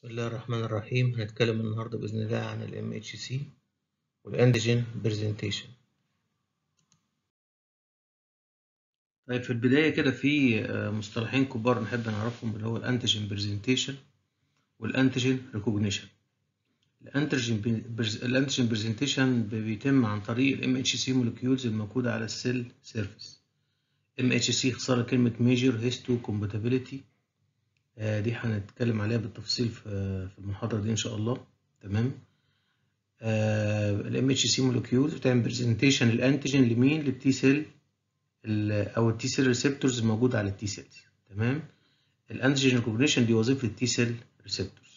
بسم الله الرحمن الرحيم. هنتكلم النهاردة بإذن الله عن ال MHC والأنتيجين برزنتيشن. طيب في البداية كده في مصطلحين كبار نحب نعرفهم اللي هو الأنتيجين برزنتيشن والأنتيجين ريكوجنيشن. الأنتيجين برزنتيشن بيتم عن طريق ال MHC Molecules الموجودة على السيل سيرفيس. MHC اختصار كلمة Major Histocompatibility، دي هنتكلم عليها بالتفصيل في المحاضرة دي إن شاء الله. تمام. ال MHC Molecules بتعمل برزنتيشن الأنتيجين لمين؟ للتي سيل أو التي سيل ريسبتورز الموجودة على التي سيلز. تمام. الأنتيجين ريكوجنيشن دي وظيفة التي سيل ريسبتورز.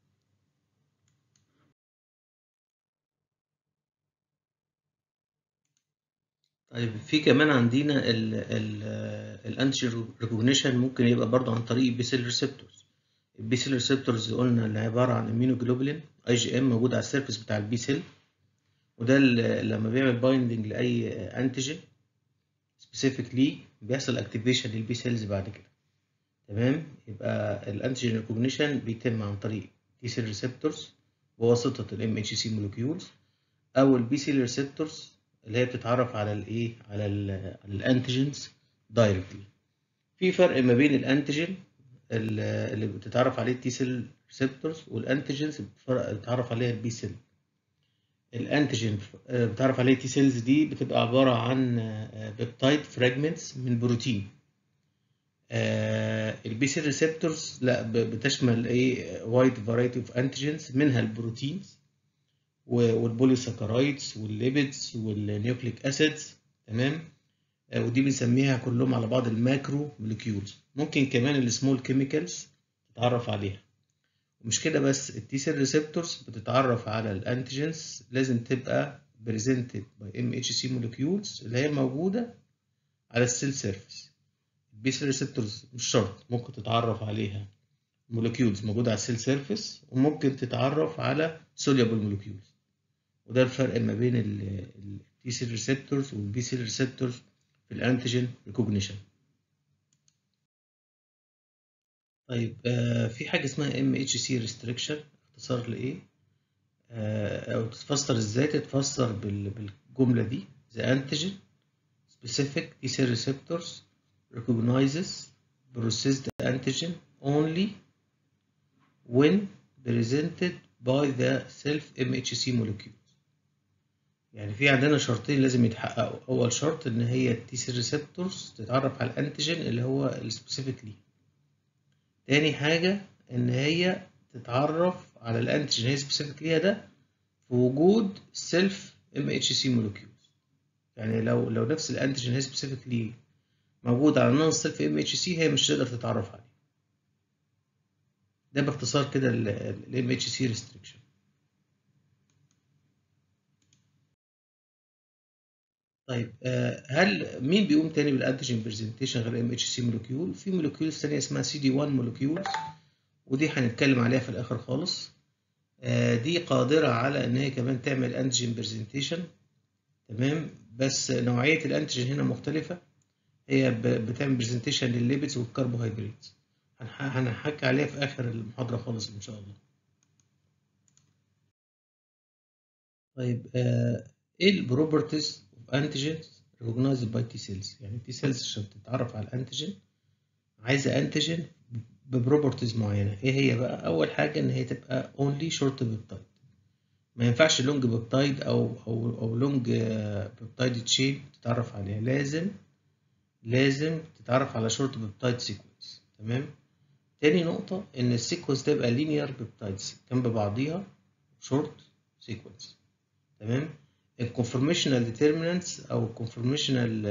طيب في كمان عندنا الأنتيجين ريكوجنيشن ممكن يبقى برضه عن طريق البي سيل ريسبتورز. البي سيل ريسبتورز قلنا اللي عبارة عن اميونوجلوبولين IgM موجود على السيرفيس بتاع البي سيل، وده لما بيعمل بايندنج لأي أنتيجين سبيسيفيك ليه بيحصل اكتيفيشن للبي سيلز بعد كده. تمام. يبقى الانتيجين ريكوجنيشن بيتم عن طريق تي سيل ريسبتورز بواسطه الام اتش سي مولكيولز او البي سيل ريسبتورز اللي هي بتتعرف على الايه على الانتيجينز دايركتلي. في فرق ما بين الانتيجين اللي بتتعرف عليه التي سيل ريسبتورز والانتيجينز بتتعرف عليها البي سيل. الانتيجين بتعرف عليه تي سيلز دي بتبقى عباره عن بيبتايد فراجمنتس من بروتين. البي سيل ريسبتورز لا بتشمل ايه وايد فرايتي اوف انتيجينز، منها البروتينز والبوليساكرايدز والليبيدز والنيوكليك اسيدز. تمام. ودي بنسميها كلهم على بعض الماكرو موليكيولز. ممكن كمان السمول كيميكالز تتعرف عليها. ومش كده بس، التي سيل ريسبتورز بتتعرف على الانتيجينز لازم تبقى بريزنتد باي ام اتش سي موليكيولز اللي هي موجوده على السيل سيرفيس. البي سيل ريسبتورز مش شرط، ممكن تتعرف عليها موليكيولز موجوده على السيل سيرفيس وممكن تتعرف على سوليبل موليكيولز. وده الفرق ما بين التي سيل ريسبتورز والبي سيل ريسبتورز في الانتيجين ريكوجنيشن. طيب في حاجه اسمها MHC Restriction، اختصار لايه؟ او تتفسر ازاي؟ تتفسر بالجمله دي: The antigen specific T cell receptors recognizes processed antigen only when presented by the self MHC molecules. يعني في عندنا شرطين لازم يتحققوا. اول شرط ان هي التي سيل ريسبتورز تتعرف على الانتيجين اللي هو السبيسيفيك ليه. تاني حاجه ان هي تتعرف على الانتيجين هي سبيسيفيك ليها ده في وجود سيلف MHC molecules. يعني لو نفس الانتيجين هي سبيسيفيك ليه موجود على نون سيلف MHC هي مش تقدر تتعرف عليه. ده باختصار كده ال MHC Restriction. طيب هل مين بيقوم تاني بالانتيجين برزنتيشن غير MHC مولكيول؟ في مولكيولز ثانيه اسمها CD1 مولكيولز، ودي هنتكلم عليها في الاخر خالص. دي قادره على ان هي كمان تعمل انتيجين برزنتيشن. تمام. بس نوعيه الانتيجين هنا مختلفه، هي بتعمل برزنتيشن للليبيدز والكربوهيدرات. هنحكي عليها في اخر المحاضره خالص ان شاء الله. طيب ايه البروبرتيز اوف انتيجينز ريكوجنايزد باي تي سيلز؟ يعني التي سيلز عشان تتعرف على الانتيجين عايزه انتيجين ببروبرتيز معينه. ايه هي بقى؟ اول حاجه ان هي تبقى اونلي شورت بيبتايد، ما ينفعش لونج بيبتايد او لونج بيبتايد تشين تتعرف عليها. لازم تتعرف على شورت بيبتايد سيكونس. تمام. تاني نقطه ان السيكونس ده يبقى لينير بيبتايدز جنب بعضيها شورت سيكونس. تمام. الكونفورميشنال ديترمينانتس او الكونفورميشنال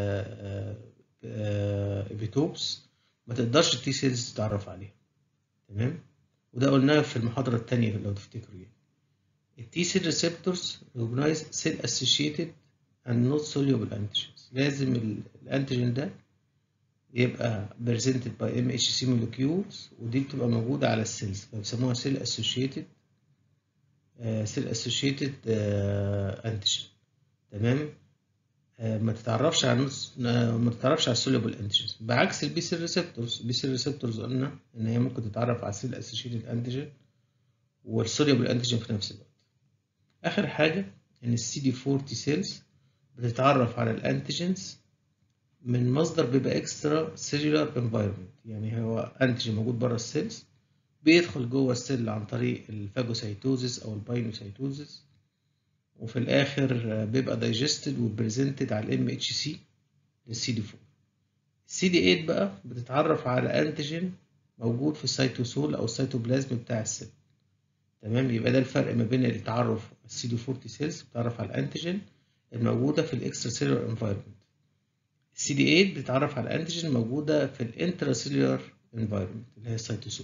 ايبيتوبس ما تقدرش التي سيلز تتعرف عليها. تمام. وده قلناه في المحاضره الثانيه لو تفتكروا. يعني التي سيل ريسبتورز ريكوجنايز سيل اسوشيتد اند نوت سوليبل انتيجينز. لازم الانتيجين ده يبقى بريزنتد باي ام اتش سي مولكيولز، ودي بتبقى موجوده على السيلز فبيسموها سيل اسوشيتد انتيجين. تمام. ما تتعرفش على السوليبل انتيجنز، بعكس البي سيل ريسبتورز. البي سيل ريسبتورز قلنا ان هي ممكن تتعرف على السيل اسوشيتد انتيجين والسوليبل انتيجين في نفس الوقت. اخر حاجه ان السي دي 4 تي سيلز بتتعرف على الانتيجنز من مصدر بيبقى اكسترا سيلولار انفايرمنت، يعني هو انتيجين موجود بره السيلز بيدخل جوه السيل عن طريق الفاجوسايتوزيس او الباينوسايتوزيس، وفي الاخر بيبقى دايجستد وبريزنتد على الام اتش سي للسي دي 4. السي دي 8 بقى بتتعرف على انتيجين موجود في السيتوسول او السيتوبلازم بتاع السيل. تمام، يبقى ده الفرق ما بين التعرف السي دي 4 تي سيلز بتتعرف على الانتيجين الموجوده في الاكسترا سيلولار انفايرمنت. السي دي 8 بتتعرف على الانتيجين موجوده في الانترا سيلولار انفايرمنت اللي هي السيتوسول.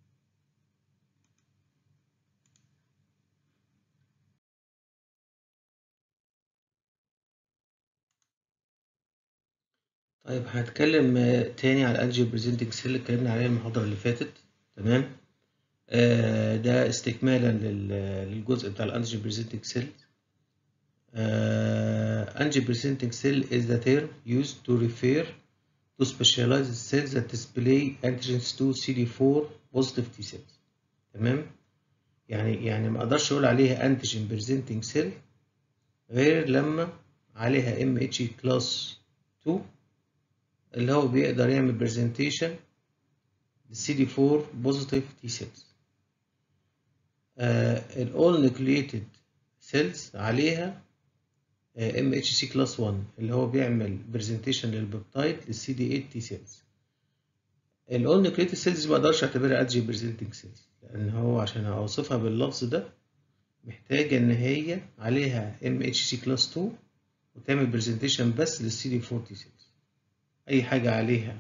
طيب هنتكلم تاني على الانجيو بريزنتنج سيل اللي اتكلمنا عليها المحاضرة اللي فاتت. تمام، ده استكمالا للجزء بتاع الانجيو بريزنتنج سيل. Antigen presenting cell is the term used to refer to specialized cells that display antigens to CD4 positive T cells. تمام، يعني ما اقدرش اقول عليها antigen presenting cell غير لما عليها MHC class 2 اللي هو بيقدر يعمل presentation للCD4 positive T cells. ال all nucleated cells عليها MHC class 1 اللي هو بيعمل presentation للبيبتايد للCD8 T cells. ال all nucleated cells ما اقدرش اعتبرها antigen presenting cells، لان هو عشان اوصفها باللفظ ده محتاجة ان هي عليها MHC class 2 وتعمل presentation بس للCD4 T cells. اي حاجة عليها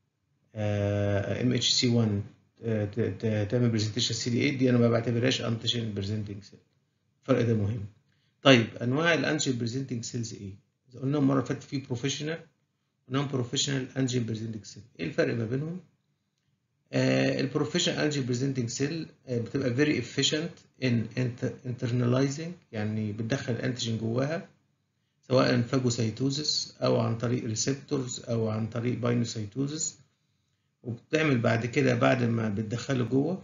MHC 1 تعمل برزنتيشن CD8 دي انا ما بعتبرهاش انتيجين بريزنتنج سيل. الفرق ده مهم. طيب انواع الانتيجين بريزنتنج سيلز ايه؟ زي قلنا المره اللي فاتت في بروفيشنال ونون بروفيشنال انتيجين بريزنتنج سيل. ايه الفرق ما بينهم؟ البروفيشنال انتيجين بريزنتنج سيل بتبقى فيري افيشنت ان انترناليزنج، يعني بتدخل الانتيجين جواها سواء فاجوسايتوزس او عن طريق ريسبتورز او عن طريق باينوسايتوزس، وبتعمل بعد كده بعد ما بتدخله جوه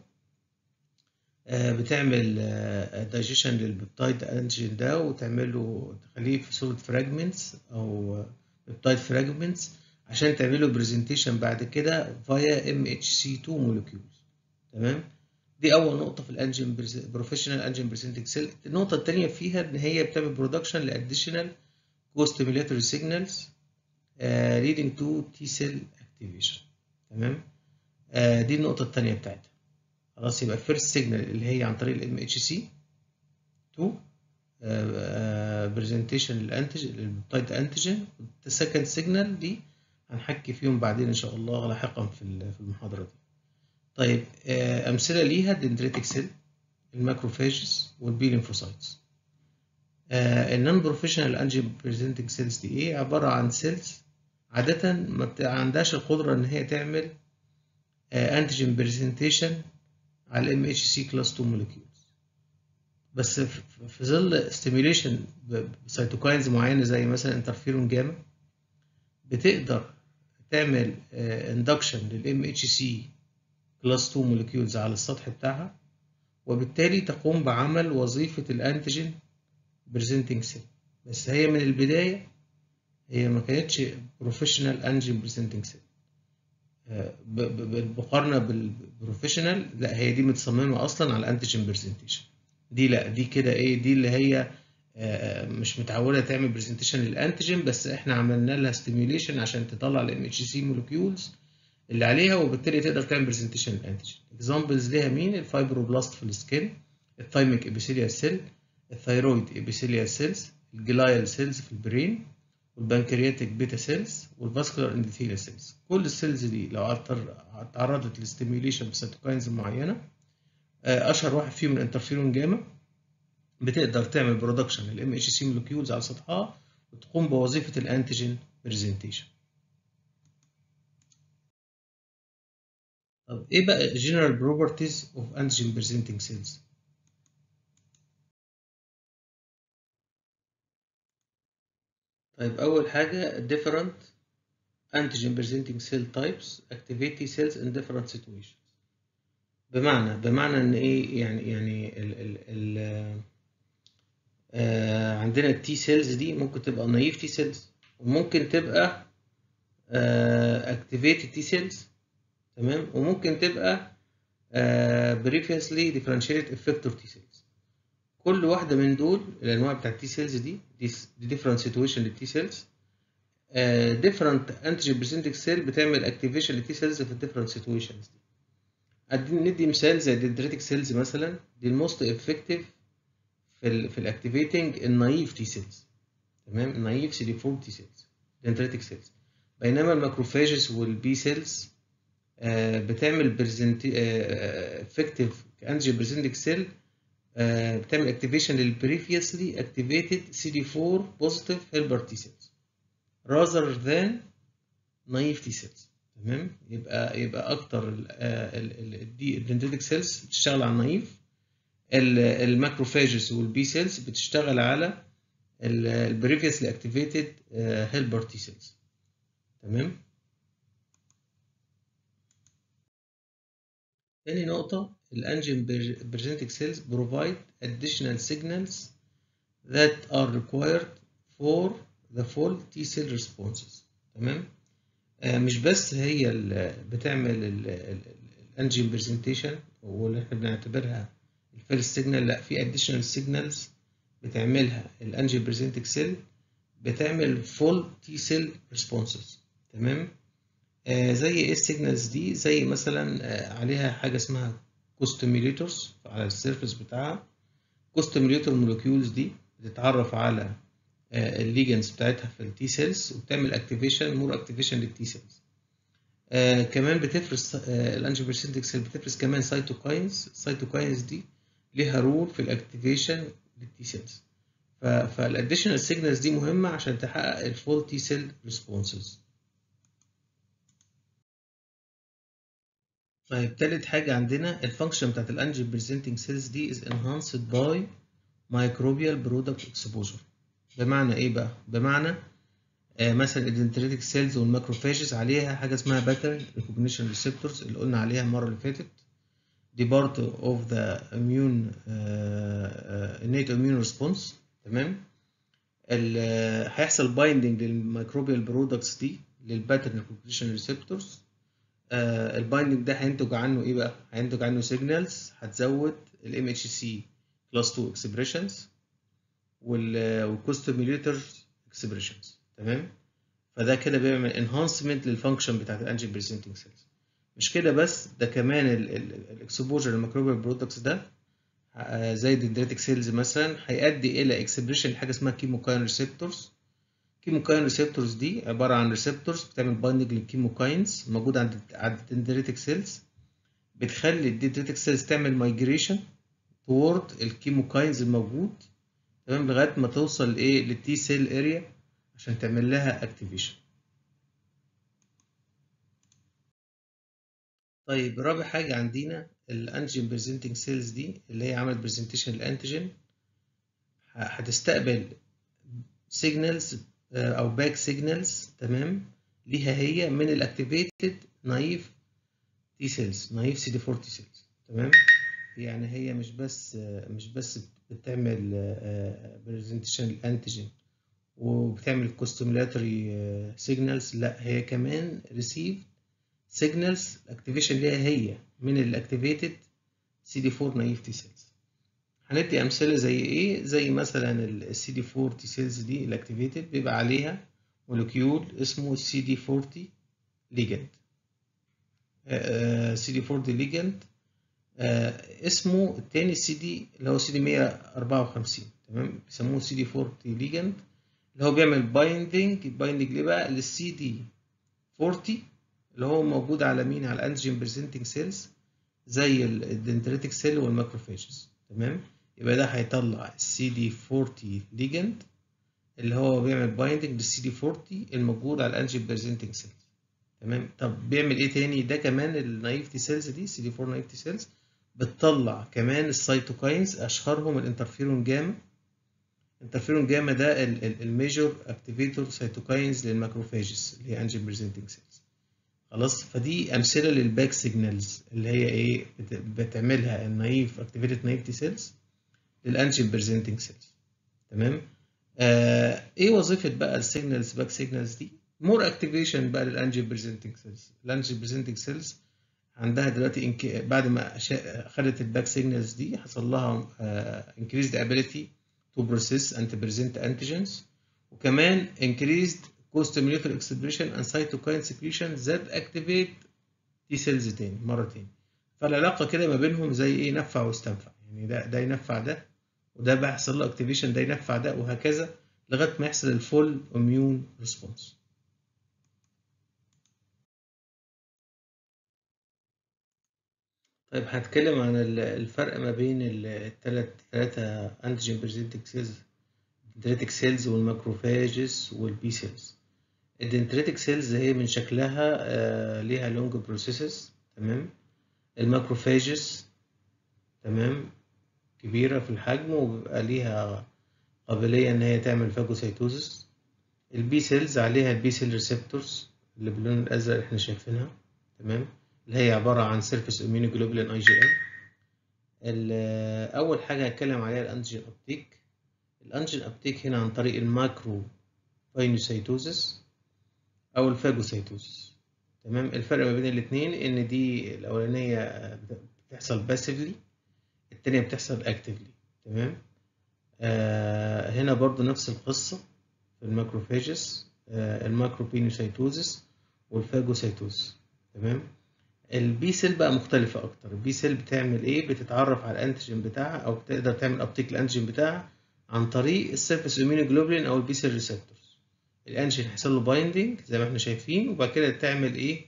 بتعمل دايجيشن للبيبتايد انتيجين ده وتعمله تخليه في صورة فراجمنتس او بيبتايد فراجمنتس عشان تعمله برزنتيشن بعد كده فيا MHC2 مولكيولز. تمام، دي اول نقطة في الانجين بروفيشنال انجين بريزنتنج سيل. النقطة الثانية فيها ان هي بتعمل برودكشن لاديشنال co-stimulatory signals leading to T cell activation. تمام، دي النقطة الثانية بتاعتها. خلاص، يبقى الفيرست سيجنال اللي هي عن طريق الام اتش سي 2 برزنتيشن للبيبتايد انتيجين. السكند سيجنال دي هنحكي فيهم بعدين ان شاء الله لاحقا في المحاضرة دي. طيب امثلة ليها الدندريتك سيل، الماكروفاجز والبي ليمفوسايتس. النون بروفيشنال انجين بريزنتنج سيلز دي ايه؟ عبارة عن سيلز عادة ما عندهاش القدرة ان هي تعمل انتيجين برزنتيشن على ال MHC class 2 molecules، بس في ظل stimulation بسيتوكاينز معينة زي مثلا انترفيرون جاما بتقدر تعمل induction لل MHC class 2 molecules على السطح بتاعها، وبالتالي تقوم بعمل وظيفة الانتيجين بريزنتنج سيل. بس هي من البداية هي ما كانتش بروفيشنال انتيجين بريزنتنج سيل. بالمقارنه بالبروفيشنال لا، هي دي متصممه اصلا على الانتيجين برزنتيشن. دي لا، دي كده ايه، دي اللي هي مش متعوده تعمل برزنتيشن للانتيجين، بس احنا عملنا لها ستيميوليشن عشان تطلع الام اتش سي مولكيولز اللي عليها، وبالتالي تقدر تعمل برزنتيشن للانتيجين. اكزامبلز ليها مين؟ الفايبروبلاست في السكين، الثايميك ابيثيليال سيل، الثايرويد ابيثيليال سيلز، الجلايال سيلز في البرين، والبنكرياتيك بيتا سيلز، والفاسكولار اندوثيليال سيلز. كل السيلز دي لو اتعرضت للستيميوليشن بسيتوكاينز معينه، اشهر واحد فيهم الانترفيرون جاما، بتقدر تعمل برودكشن للام اتش سي مولكيولز على سطحها وتقوم بوظيفه الانتيجين برزنتيشن. طب ايه بقى جنرال بروبرتيز اوف انتيجين برزنتنج سيلز؟ طيب أول حاجة different antigen presenting cell types activate T cells in different situations. بمعنى إن إيه يعني عندنا التي سيلز دي ممكن تبقى نايف تي سيلز وممكن تبقى اكتيفيتد تي سيلز، تمام، وممكن تبقى previously differentiated effector T cells. كل واحدة من دول الأنواع بتاع التي سيلز دي different situation للتي سيلز. different antigen presenting cell بتعمل activation للتي سيلز في different situations دي. ندي مثال زي الدندريتك سيلز مثلا، دي الموست افكتيف في الاكتيفيتنج النايف تي سيلز، تمام، النايف سي دي 4 تي سيلز دندريتك سيلز. بينما الماكروفاجز والبي سيلز بتعمل بريزنت افكتيف انتيجين بريزنتنج سيل، بتعمل اكتيفيشن للبريفيسلي اكتيفيتد سي دي 4 بوزيتيف هيلبر تي سيلز rather than نايف تي سيلز، تمام. يبقى اكتر الدندريتك سيلز بتشتغل على النايف، الماكروفاجز والبي سيلز بتشتغل على البريفيسلي اكتيفيتد هيلبر تي سيلز، تمام. تاني نقطة الانجين presenting cells provide additional signals that are required for the full T cell responses، تمام. مش بس هي بتعمل الانجين برزنتيشن واللي احنا بنعتبرها الفيرست سيجنال، لا، في additional signals بتعملها الانجين برزنتنج سيل، بتعمل فول تي سيل ريسبونسز، تمام. زي ايه السيجنالز دي؟ زي مثلا عليها حاجه اسمها كوستيميوليتورز على السيرفيس بتاعها. كوستيميوليتور مولكيولز دي بتتعرف على الليجنز بتاعتها في التي سيلز وبتعمل اكتيفيشن، مور اكتيفيشن للتي سيلز. كمان بتفرز الانجين برزنتنج سيل بتفرز كمان سايتوكاينز. السايتوكاينز دي ليها رول في الاكتيفيشن للتي سيلز. فالاديشنال سيجنالز دي مهمه عشان تحقق الفول تي سيل ريسبونسز. طيب تالت حاجه عندنا الفانكشن بتاعت الانجين بريزنتنج سيلز دي is enhanced by microbial product exposure. بمعنى ايه بقى؟ بمعنى مثلا الدندريتك سيلز والماكروفاجز عليها حاجه اسمها باترن ريكوجنيشن ريسبتورز اللي قلنا عليها المره اللي فاتت، دي بارت اوف ذا immune innate immune response، تمام. هيحصل بايندنج للميكروبيال برودكتس دي للباترن ريكوجنيشن ريسبتورز. البايندنج ده هينتج عنه ايه بقى؟ هينتج عنه سيجنالز هتزود الام اتش سي كلاس 2 اكسبريشنز والكوستيميوليتر اكسبريشنز، تمام. فده كده بيعمل انهانسمنت للفانكشن بتاعت الانجين بريزنتنج سيلز. مش كده بس، ده كمان الاكسبوجر للميكروبيال برودكتس ده زي الدندريتك سيلز مثلا هيؤدي الى اكسبريشن لحاجه اسمها كيموكاين ريسبتورز. كيموكاين ريسبتورز دي عباره عن ريسبتورز بتعمل بايندنج للكيموكاينز موجوده عند الدندريتك سيلز، بتخلي الدندريتك سيلز تعمل مايجريشن تورد الكيموكاينز الموجود، تمام، لغايه ما توصل لايه؟ للتي سيل اريا عشان تعمل لها اكتيفيشن. طيب رابع حاجه عندنا الانتيجين بريزنتنج سيلز دي اللي هي عملت برزنتيشن للانتيجين، هتستقبل سيجنالز او باك سيجنالز، تمام، ليها هي من الاكتيفيتد نايف تي سيلز، نايف سي دي 4 تي سيلز، تمام. يعني هي مش بس بتعمل برزنتيشن للانتيجين وبتعمل كوستيمولاتوري سيجنالز، لا، هي كمان ريسيف سيجنالز الاكتيفيشن ليها هي من الاكتيفيتد سي دي 4 نايف تي سيلز. هندي امثله زي ايه؟ زي مثلا السي دي 4 تي سيلز دي الاكتيفيتد بيبقى عليها مولكيول اسمه سي دي 40 ليجند. سي دي 40 ليجند اسمه التاني سي دي اللي هو سي دي 154، تمام، بيسموه سي دي 40 ليجند اللي هو بيعمل بايندنج ليه بقى؟ للسي دي 40 اللي هو موجود على مين؟ على الانتيجين بريزنتنج سيلز زي الدندريتك سيل والماكروفاجز، تمام. يبقى ده هيطلع السي دي 40 ليجند اللي هو بيعمل بايندنج للسي دي 40 الموجود على الانتيجين بريزنتنج سيلز، تمام. طب بيعمل ايه تاني؟ ده كمان النايف تي سيلز دي سي دي 4 نايف تي سيلز بتطلع كمان السيتوكاينز، اشهرهم الانترفيرون جاما انترفيرون جاما ده الميجور اكتيفيتور سيتوكاينز للماكروفاجز اللي هي انجين بريزنتنج سيلز. خلاص، فدي امثله للباك سيجنالز اللي هي ايه بتعملها النايف اكتيفيتد نايف تي سيلز للانجين بريزنتنج سيلز. تمام. ايه وظيفه بقى السيجنالز باك سيجنالز دي؟ مور اكتيفيشن بقى للانجين بريزنتنج سيلز. الانجين بريزنتنج سيلز عندها دلوقتي بعد ما خدت الباك سيجنالز دي حصل لها increased ability to process and present antigens، وكمان increased co-stimulator expression and cytokine secretion that activate T cells تاني مرة تاني. فالعلاقة كده ما بينهم زي ايه، نفع واستنفع، يعني ده ينفع ده وده بيحصل له اكتيفيشن، ده ينفع ده وهكذا لغاية ما يحصل الفول اميون ريسبونس. طيب هتكلم عن الفرق ما بين الثلاثة انتيجين بريزنتنج سيلز، الدندريتك سيلز والماكروفاجز والبي سيلز. الدندريتك سيلز هي من شكلها ليها لونج بروسيسز، تمام. الماكروفاجز تمام كبيرة في الحجم وبيبقى ليها قابلية ان هي تعمل فاجوسيتوزس. البي سيلز عليها البي سيل ريسبتورز اللي باللون الازرق اللي احنا شايفينها، تمام، اللي هي عبارة عن سيرفيس اميونوجلوبولين اي جي ام. اول حاجة هتكلم عليها الانتيجين ابتيك. الانتيجين ابتيك هنا عن طريق الماكرو باينوسيتوزس او الفاجوسيتوزس، تمام. الفرق ما بين الاثنين ان دي الاولانيه بتحصل باسيفلي، الثانيه بتحصل اكتفلي، تمام. هنا برضو نفس القصه في الماكروفاجس، الماكرو بينوسيتوزس والفاجوسيتوزس، تمام. البي سيل بقى مختلفه اكتر. البي سيل بتعمل ايه؟ بتتعرف على الانتيجين بتاعها او بتقدر تعمل ابتيك الانتيجين بتاعها عن طريق السيرفيس اميونوجلوبولين او البي سيل ريسبتورز. الانتيجين هيحصل له بايندينج زي ما احنا شايفين، وبعد كده تعمل ايه؟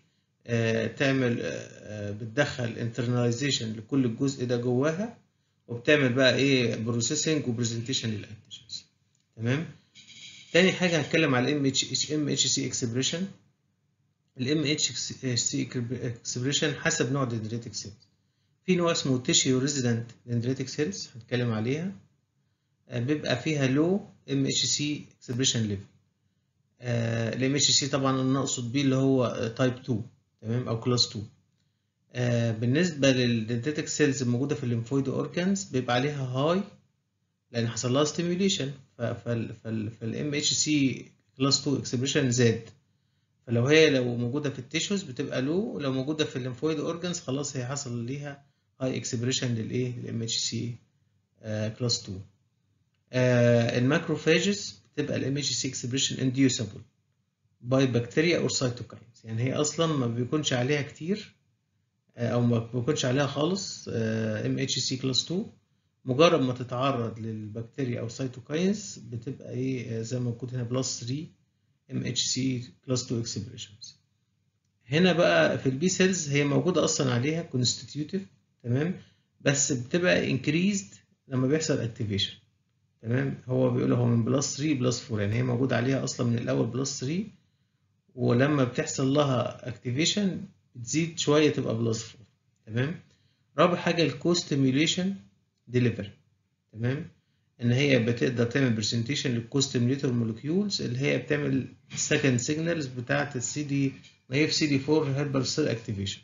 بتدخل انترناليزيشن لكل الجزء ده جواها، وبتعمل بقى ايه؟ بروسيسنج وبرزنتيشن للانتيجنز، تمام. تاني حاجه هتكلم على الام اتش سي اكسبريشن. الام اتش سي اكسبريشن حسب نوع الدندريتك سيلز. في نوع اسمه تيشيو ريزيدنت دندريتك سيلز هنتكلم عليها، بيبقى فيها لو ام اتش سي اكسبريشن ليفل. الام اتش سي طبعا انا اقصد بيه اللي هو تايب 2، تمام، او كلاس 2. بالنسبه للدندريتك سيلز الموجوده في الليمفويد اورجانز بيبقى عليها هاي لان حصل لها ستيميوليشن، فالام اتش سي كلاس 2 اكسبريشن زاد. لو موجوده في التيشوز بتبقى لو، ولو موجوده في الليمفويد اورجانز خلاص هي حصل ليها هاي اكسبريشن للايه؟ للام اتش سي كلاس 2. الماكروفاجز بتبقى الام اتش سي اكسبريشن انديوسبل باي بكتيريا او سيتوكاينز، يعني هي اصلا ما بيكونش عليها كتير او ما بيكونش عليها خالص ام اتش سي كلاس 2. مجرد ما تتعرض للبكتيريا او سيتوكاينز بتبقى ايه؟ زي ما موجود هنا بلس 3 ام اتش سي كلاس 2 اكسبريشنز. هنا بقى في البي سيلز هي موجوده اصلا عليها كونستيتيوتيف، تمام، بس بتبقى انكريزد لما بيحصل اكتيفيشن، تمام. هو بيقول هو من بلس 3 بلس 4، يعني هي موجوده عليها اصلا من الاول بلس 3، ولما بتحصل لها اكتيفيشن بتزيد شويه تبقى بلس 4، تمام. رابع حاجه الكوستيميوليشن ديليفري، تمام، ان هي بتقدر تعمل برزنتيشن للكوستيميوليتور مولكيولز اللي هي بتعمل السكند سيجنالز بتاعه السي دي نايف سي دي 4 هيربر سيل اكتيفيشن،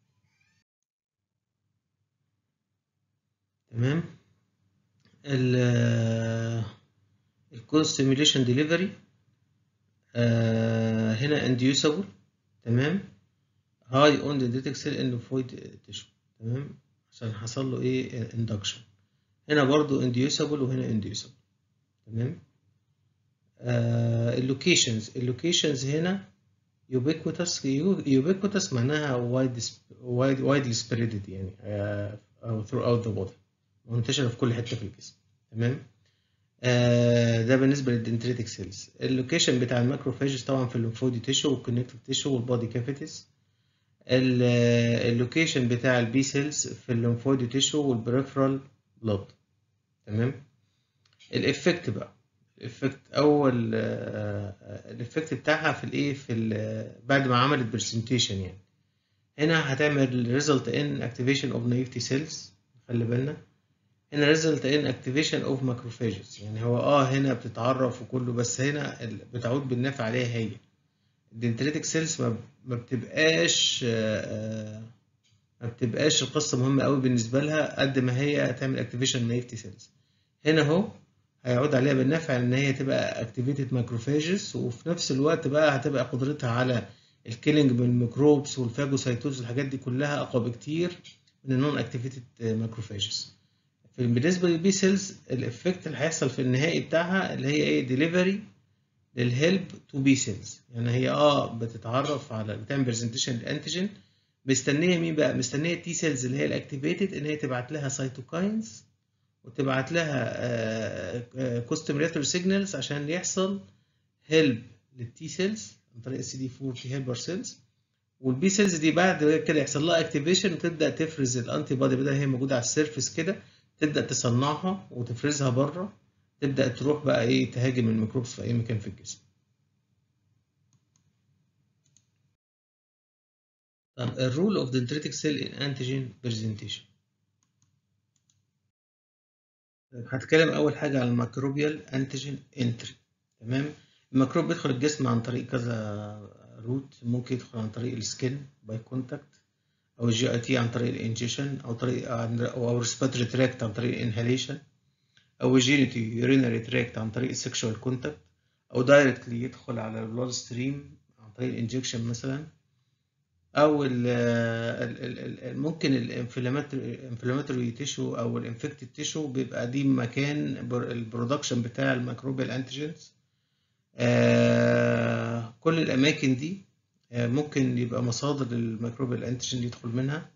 تمام. الكوستيميوليشن ديليفري هنا انديوسبل، تمام، هاي اون دندريتك سيل انفويد تيشو، تمام، عشان حصل له ايه؟ اندكشن. هنا برضو انديوسبل وهنا انديوسبل، تمام. اللوكيشنز هنا ubiquitous معناها widely spread، يعني او throughout the body، منتشرة في كل حتة في الجسم، تمام. ده بالنسبة للدندريتك سيلز. اللوكيشن بتاع الماكروفاجز طبعا في الليمفويد تيشو والكونكتيف تيشو والبادي كافيتيز. اللوكيشن بتاع البي سيلز في الليمفويد تيشو والبريفرال بلاد، تمام. الافكت بقى، الافكت بتاعها في الايه؟ بعد ما عملت برزنتيشن، يعني هنا هتعمل ريزلت ان اكتيفيشن اوف نايف تي سيلز، خلي بالنا. هنا result in activation of macrophages. يعني هو هنا بتتعرف وكله، بس هنا بتعود بالنفع عليها هي. الدندريتك سيلز ما بتبقاش القصة مهمة قوي بالنسبة لها قد ما هي تعمل اكتيفيشن نايف تي سيلز. هنا اهو هيعود عليها بالنفع ان هي تبقى اكتيفيتد ماكروفاجز، وفي نفس الوقت بقى هتبقى قدرتها على الكيلينج من الميكروبس والفاجوسايتوز والحاجات دي كلها اقوى بكتير من النون اكتيفيتد ماكروفاجز. بالنسبة للبي سيلز الافكت اللي هيحصل في النهائي بتاعها اللي هي ايه؟ ديليفري للهيلب تو بي سيلز. يعني هي بتتعرف على بتعمل برزنتيشن للانتيجين، مستنيه مين بقى؟ مستنيه التي سيلز اللي هي الاكتيفيتد ان هي تبعت لها سيتوكاينز وتبعت لها كوستيميولاتوري سيجنالز عشان يحصل هيلب للتي سيلز عن طريق السي دي 4 تي هيلبر سيلز. والبي سيلز دي بعد كده يحصل لها اكتيفيشن وتبدا تفرز الانتي بودي بدل هي موجوده على السيرفيس كده، تبدا تصنعها وتفرزها بره، تبدا تروح بقى ايه؟ تهاجم الميكروبس في اي مكان في الجسم. طب الرول اوف dendritic cell in antigen presentation. هتكلم اول حاجه على الميكروبيال انتيجين انتري. تمام. الميكروب بيدخل الجسم عن طريق كذا روت. ممكن يدخل عن طريق السكين باي كونتاكت، او الجي اي تي عن طريق الانجيشن، او طريق او ريسبيراتوري تراكت عن طريق الانهاليشن، او الجينيتي يورينري تراكت عن طريق السكشوال كونتاكت، او دايركتلي يدخل على البلاد ستريم عن طريق الانجكشن مثلا، او ممكن الانفلاماتوري تيشو او الانفكتد تيشو بيبقى دي مكان البرودكشن بتاع الميكروبيال انتيجينز. كل الاماكن دي ممكن يبقى مصادر الميكروبيال انتيجين يدخل منها.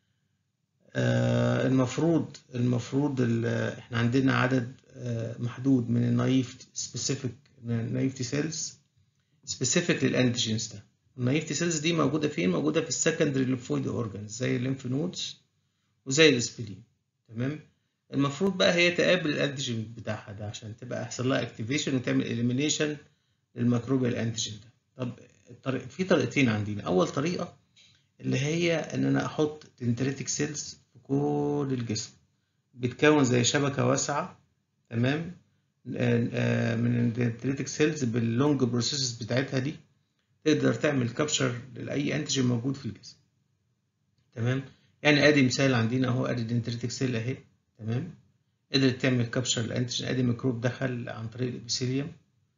المفروض احنا عندنا عدد محدود من النايف سبيسيفيك نايف تي سيلز سبيسيفيك للانتيجينز ده. النايف تي سيلز دي موجوده فين؟ موجوده في السكندري ليمفويد اورجانز زي الليمف نودز وزي الاسبلين. تمام. المفروض بقى هي تقابل الانتيجين بتاعها ده عشان تبقى يحصل لها اكتيفيشن وتعمل اليمينيشن للميكروبيال انتيجين ده. طب في طريقتين عندنا. اول طريقه اللي هي ان انا احط دندريتك سيلز في كل الجسم، بتكون زي شبكه واسعه. تمام. من الدندريتك سيلز باللونج بروسيسز بتاعتها دي تقدر تعمل كابشر لاي انتيجين موجود في الجسم. تمام. يعني ادي مثال عندنا اهو، ادي دندريتك سيل اهي. تمام. قدرت تعمل كابشر للانتيجين. ادي ميكروب دخل عن طريق الابيثيليوم،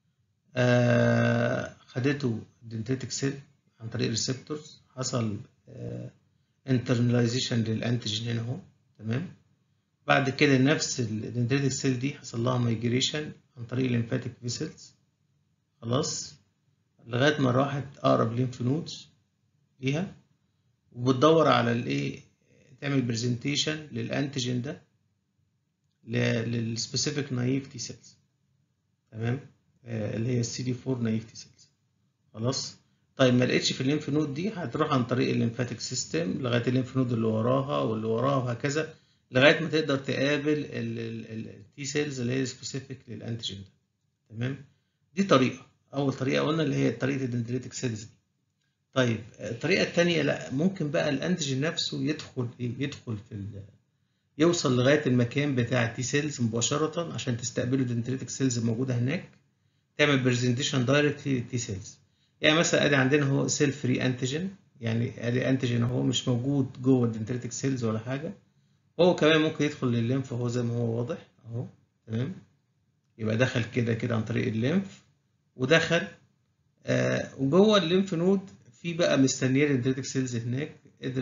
خدته الدندريتك سيل عن طريق الريسبتورز، حصل انترناليزيشن للانتيجين هنا اهو. تمام. بعد كده نفس الدندريتك سيل دي حصل لها مايجريشن عن طريق الليمفاتيك فيسلز، خلاص، لغايه ما راحت اقرب ليمف نودز ليها، وبتدور على الايه؟ تعمل برزنتيشن للانتيجين ده للسبيسيفيك نايف تي سيلز. تمام. اللي هي السي دي 4 نايف تي سيلز. خلاص. طيب ما لقيتش في الليمف نود دي، هتروح عن طريق الليمفاتيك سيستم لغايه الليمف نود اللي وراها واللي وراها وهكذا لغايه ما تقدر تقابل التي سيلز اللي هي سبيسيفيك للانتيجين ده. تمام. دي طريقه. اول طريقه قلنا اللي هي طريقه الدندريتك سيلز دي. طيب الطريقه الثانيه لا، ممكن بقى الانتيجين نفسه يدخل يوصل لغايه المكان بتاع التي سيلز مباشره عشان تستقبله الدندريتك سيلز الموجوده هناك، تعمل برزنتيشن دايركتلي للتي سيلز. يعني مثلا ادي عندنا هو سيل فري انتيجين، يعني ادي انتيجين اهو مش موجود جوه الدندريتك سيلز ولا حاجه. هو كمان ممكن يدخل للليمف اهو زي ما هو واضح اهو. تمام. يبقى دخل كده عن طريق الليمف ودخل وجوه الليمف نود في بقى مستنيه الدندريتك سيلز هناك،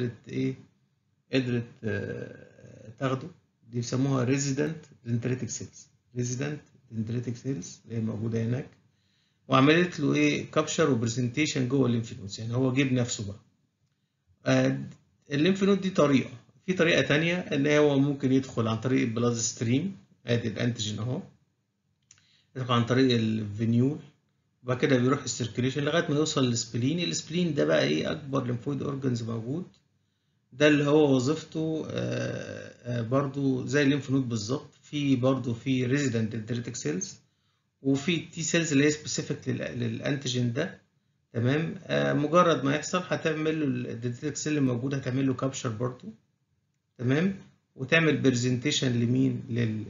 قدرت تاخده. دي بيسموها ريزيدنت دندريتك سيلز. ريزيدنت دندريتك سيلز اللي هي موجوده هناك، وعملت له كابشر وبرزنتيشن جوه الليمف نودز. يعني هو جيب نفسه بقى. الليمف نود دي طريقه. في طريقه ثانيه ان هو ممكن يدخل عن طريق البلاد ستريم. ادي الانتيجين اهو، يدخل عن طريق الفينيول، وبعد كده بيروح السيركيليشن لغايه ما يوصل للسبلين. السبلين ده بقى اكبر ليمفويد اورجنز موجود، ده اللي هو وظيفته برضو زي الليمف نود بالظبط. برضو في ريزيدنت دندريتك سيلز، وفي تي سيلز اللي هي سبيسيفيك للانتيجين ده. تمام. مجرد ما يحصل هتعمل له الدندريتك سيل الموجود هتعمل له كابشر برضو. تمام. وتعمل برزنتيشن لمين؟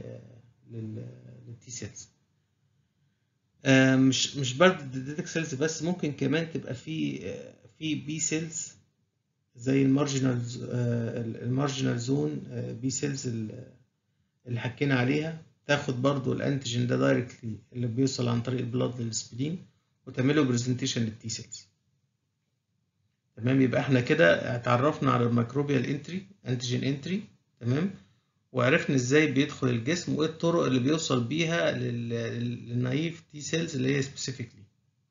للتي سيلز. مش برضه الدندريتك سيلز بس، ممكن كمان تبقى في بي سيلز زي المارجنال زون بي سيلز اللي حكينا عليها، تاخد برضو الانتيجين ده دايركتلي اللي بيوصل عن طريق البلاد للسبلين وتعمله برزنتيشن للتي سيلز. تمام، يبقى احنا كده اتعرفنا على الميكروبيال انتري، انتيجين انتري، تمام، وعرفنا ازاي بيدخل الجسم وايه الطرق اللي بيوصل بيها للنايف تي سيلز اللي هي سبيسيفيكلي.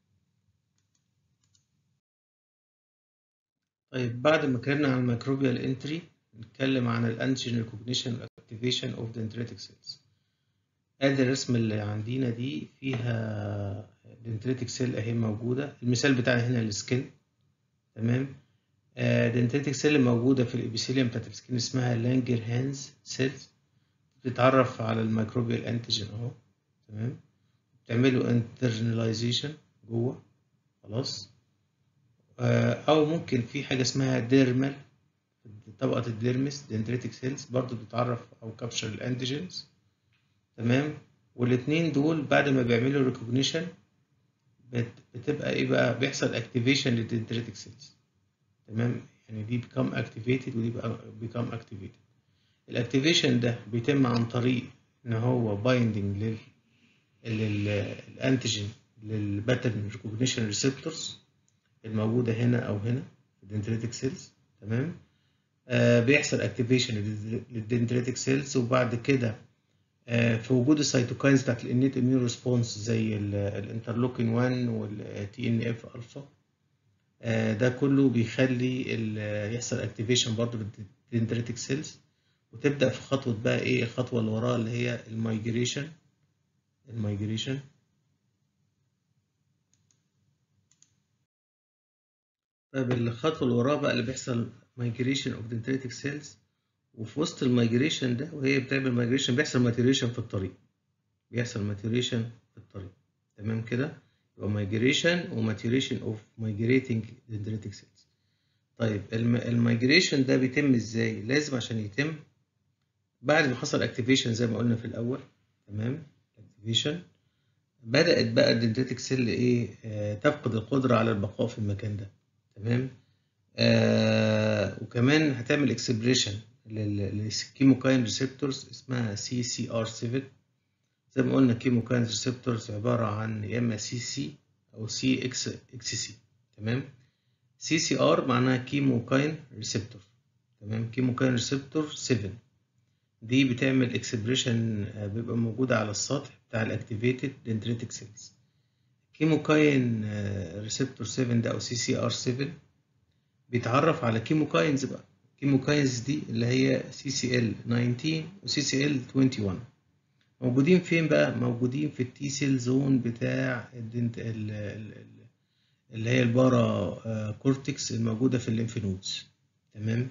طيب بعد ما اتكلمنا عن الميكروبيال انتري، نتكلم عن الانتيجين ريكوجنيشن واكتيفيشن اوف دندريتك سيلز. ادي الرسمه اللي عندنا دي فيها دندريتك سيل اهي موجوده، المثال بتاعنا هنا السكين، تمام. دندريتك سيل موجوده في الابيثيليوم بتاعت السكين اسمها لانجرهانز سيلز، بتتعرف على الميكروبيال انتيجين اهو، تمام، بتعمله انترناليزيشن جوه، خلاص. او ممكن في حاجه اسمها ديرمال، طبقه الديرمس دندريتك سيلز برضو بتتعرف او كابشر الانتيجينز، تمام. والاثنين دول بعد ما بيعملوا ريكوجنيشن بتبقى ايه بقى؟ بيحصل اكتيفيشن للدندريتك سيلز، تمام، يعني دي become activated ودي become activated. الاكتيفيشن ده بيتم عن طريق ان هو بايندنج للانتيجين للباترن ريكوجنيشن ريسبتورز الموجوده هنا او هنا في الدندريتك سيلز، تمام. بيحصل اكتيفيشن للدندريتك سيلز، وبعد كده في وجود السيتوكاينز بتاعت الانيت اميون ريسبونس زي الانترلوكين 1 والتي ان اف الفا، ده كله بيخلي يحصل اكتيفيشن برضه للدندريتك سيلز، وتبدا في خطوه بقى ايه الخطوه اللي وراها اللي هي المايجريشن. طيب الخطوه اللي وراها بقى اللي بيحصل مايجريشن اوف دندريتك سيلز، وفي وسط المايجريشن ده وهي بتعمل مايجريشن بيحصل ماتيوريشن في الطريق، تمام كده. يبقى مايجريشن وماتيوريشن اوف مايجريتنج دندريتك سيلز. طيب المايجريشن ده بيتم ازاي؟ لازم عشان يتم بعد ما حصل اكتيفيشن زي ما قلنا في الاول، تمام، اكتيفيشن بدات بقى الدندريتك سيل ايه تفقد القدره على البقاء في المكان ده، تمام. وكمان هتعمل اكسبريشن للكيموكاين ريسبتورز اسمها CCR7. زي ما قلنا كيموكاين ريسبتورز عباره عن يا اما CC او CXC، تمام. CCR معناها كيموكاين ريسبتور، تمام، كيموكاين ريسبتور 7 دي بتعمل اكسبريشن بيبقى موجوده على السطح بتاع الاكتيفيتد دندريتك سيلز. كيموكاين ريسبتور 7 ده او CCR7 بيتعرف على كيموكاينز بقى، كيموكاينز دي اللي هي CCL19 و CCL21 موجودين فين بقى؟ موجودين في التي سيل زون بتاع اللي هي البارا كورتكس الموجوده في الليمف نودز، تمام.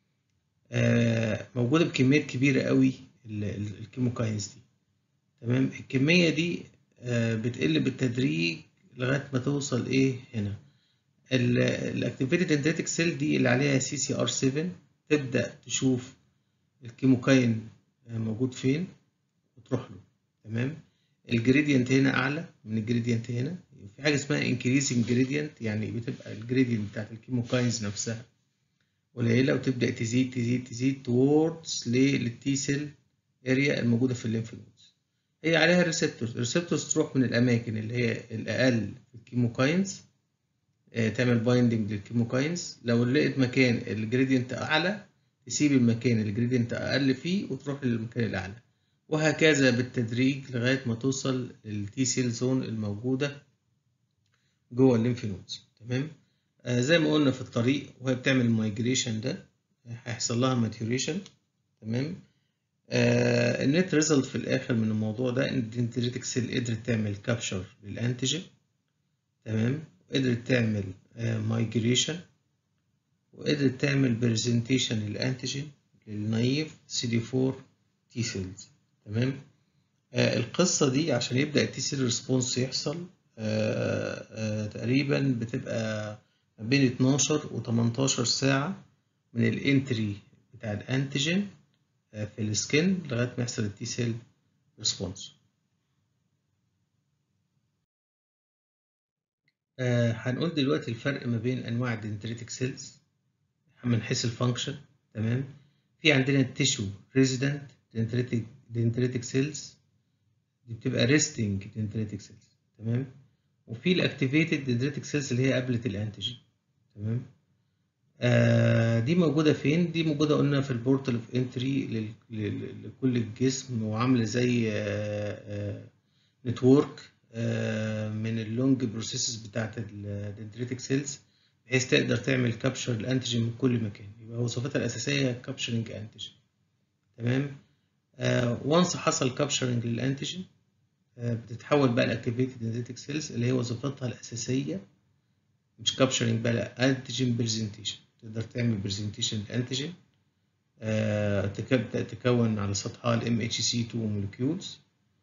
موجوده بكميات كبيره قوي الكيموكاينز دي، تمام. الكميه دي بتقل بالتدريج لغايه ما توصل ايه هنا الاكتيفيتد دندريتك سيل دي اللي عليها CCR7 تبدا تشوف الكيموكاين موجود فين وتروح له، تمام. الجريدينت هنا اعلى من الجريدينت هنا، في حاجه اسمها انكريزنج جريدينت، يعني بتبقى الجريدينت بتاعت الكيموكاينز نفسها قليله وتبدا تزيد تزيد تزيد توردز للتي سيل اريا الموجوده في الليمف نودز. هي عليها الريسبتورز تروح من الاماكن اللي هي الاقل في الكيموكاينز تعمل بايندنج للكيموكاينز، لو لقيت مكان الجريدينت اعلى تسيب المكان اللي الجريدينت اقل فيه وتروح للمكان الاعلى، وهكذا بالتدريج لغايه ما توصل للتي سيل زون الموجوده جوه الليمف نودز، تمام. زي ما قلنا في الطريق وهي بتعمل المايجريشن ده هيحصل لها ماتيوريشن، تمام. النت ريزلت في الاخر من الموضوع ده ان الدندريتك سيل قدرت تعمل كابشر للانتيجين، تمام، وقدرت تعمل مايجريشن وقدرت تعمل برزنتيشن للانتيجين للنايف CD4 تي سيلز، تمام. القصه دي عشان يبدا التي سيل ريسبونس يحصل تقريبا بتبقى ما بين 12 و 18 ساعه من الانتري بتاع الانتيجين في السكين لغايه ما يحصل التي سيل ريسبونس. هنقول دلوقتي الفرق ما بين انواع الدندريتك سيلز من حيث الفانكشن. تمام. في عندنا التيشو ريزيدنت دندريتك سيلز، دي بتبقى ريستنج دندريتك سيلز. تمام. وفي الاكتيفيتد دندريتك سيلز اللي هي قابله الانتيجين. تمام. دي موجوده فين؟ دي موجوده قلنا في البورتال اوف انتري لكل الجسم، وعامله زي نتورك من اللونج بروسيسز بتاعت الدندريتك سيلز، بحيث تقدر تعمل كابشر الانتيجين من كل مكان. يبقى وظيفتها الاساسيه كابشرنج انتيجين. تمام. وانس حصل كابشرنج للانتيجين، بتتحول بقى لاكتيفيتد دندريتك سيلز اللي هي وظيفتها الاساسيه مش كابشرنج بقى، لا، انتيجين برزنتيشن. تقدر تعمل برزنتيشن للانتيجين، تكون على سطحها ال MHC molecules،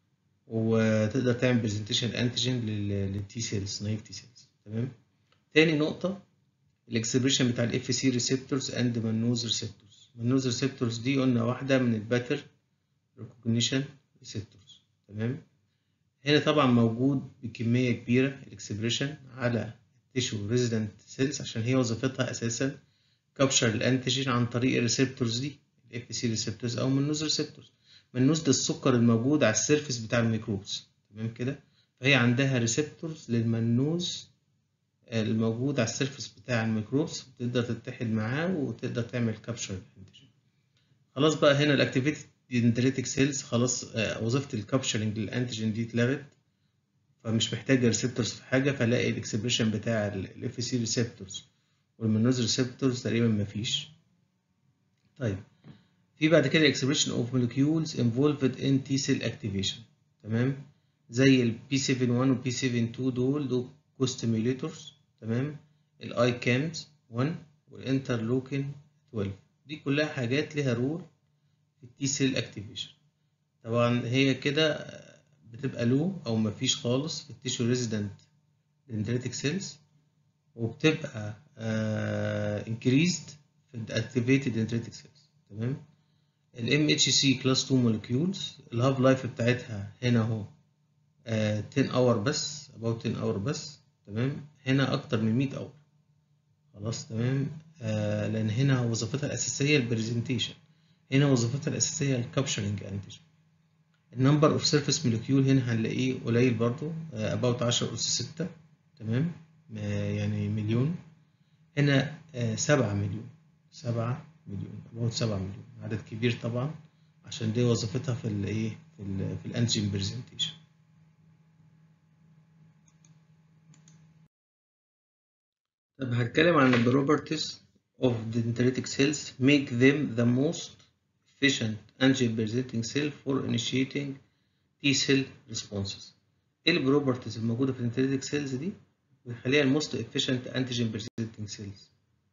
وتقدر تعمل برزنتيشن انتيجين للتي سيلز، نايف تي سيلز. تمام. تاني نقطة الاكسبريشن بتاع الاف سي ريسبتورز اند مانوز ريسبتورز. مانوز ريسبتورز دي قلنا واحدة من الباتر ريكوجنيشن ريسبتورز. تمام. هنا طبعا موجود بكمية كبيرة الاكسبريشن على التيشو ريزيدنت سيلز، عشان هي وظيفتها اساسا كابشر الانتيجين عن طريق الريسبتورز دي، الاف سي ريسبتورز او مانوز ريسبتورز. مانوز ده السكر الموجود على السيرفيس بتاع الميكروبس. تمام كده. فهي عندها ريسبتورز للمنوز الموجود على السيرفيس بتاع الميكروبس، بتقدر تتحد معاه وتقدر تعمل كابشر للانتيجين. خلاص بقى هنا الاكتيفيتد دندريتك سيلز خلاص وظيفه الكابشرنج للانتيجين دي اتلغت، فمش محتاجه ريسبتورز في حاجه، فلاقي الاكسبريشن بتاع الاف سي ريسبتورز والمنوز ريسبتورز تقريبا مفيش. طيب في بعد كده expression of molecules involved in T cell activation. تمام. زي ال P71 و P72 دول co-stimulators. تمام. ال ICAMs 1 والانترلوكين 12 دي كلها حاجات لها رول في التي سيل اكتيفيشن. طبعا هي كده بتبقى لو او مفيش خالص في التيشو ريزيدنت دندريتك سيلز، وبتبقى increased في الاكتيفيتد دندريتك سيلز. تمام. ال MHC class 2 molecules الهاف لايف بتاعتها هنا اهو 10 اور بس، about 10 اور بس. تمام. هنا اكتر من 100 اور. خلاص. تمام. لان هنا وظيفتها الاساسيه البرزنتيشن، هنا وظيفتها الاساسيه الكابشرنج انتيجين. النمبر اوف سيرفيس مولكيول هنا هنلاقيه قليل برضو، about 10 اس 6. تمام. يعني مليون. هنا 7 مليون، 7 مليون، about 7 مليون، عدد كبير طبعا، عشان دي وظيفتها في الايه في الانتيجين برزنتيشن. طب هتكلم عن ال properties of dendritic cells make them the most efficient antigen presenting cell for initiating T cell responses. ايه ال properties الموجودة في dendritic cells دي بيخليها ال most efficient antigen presenting cells؟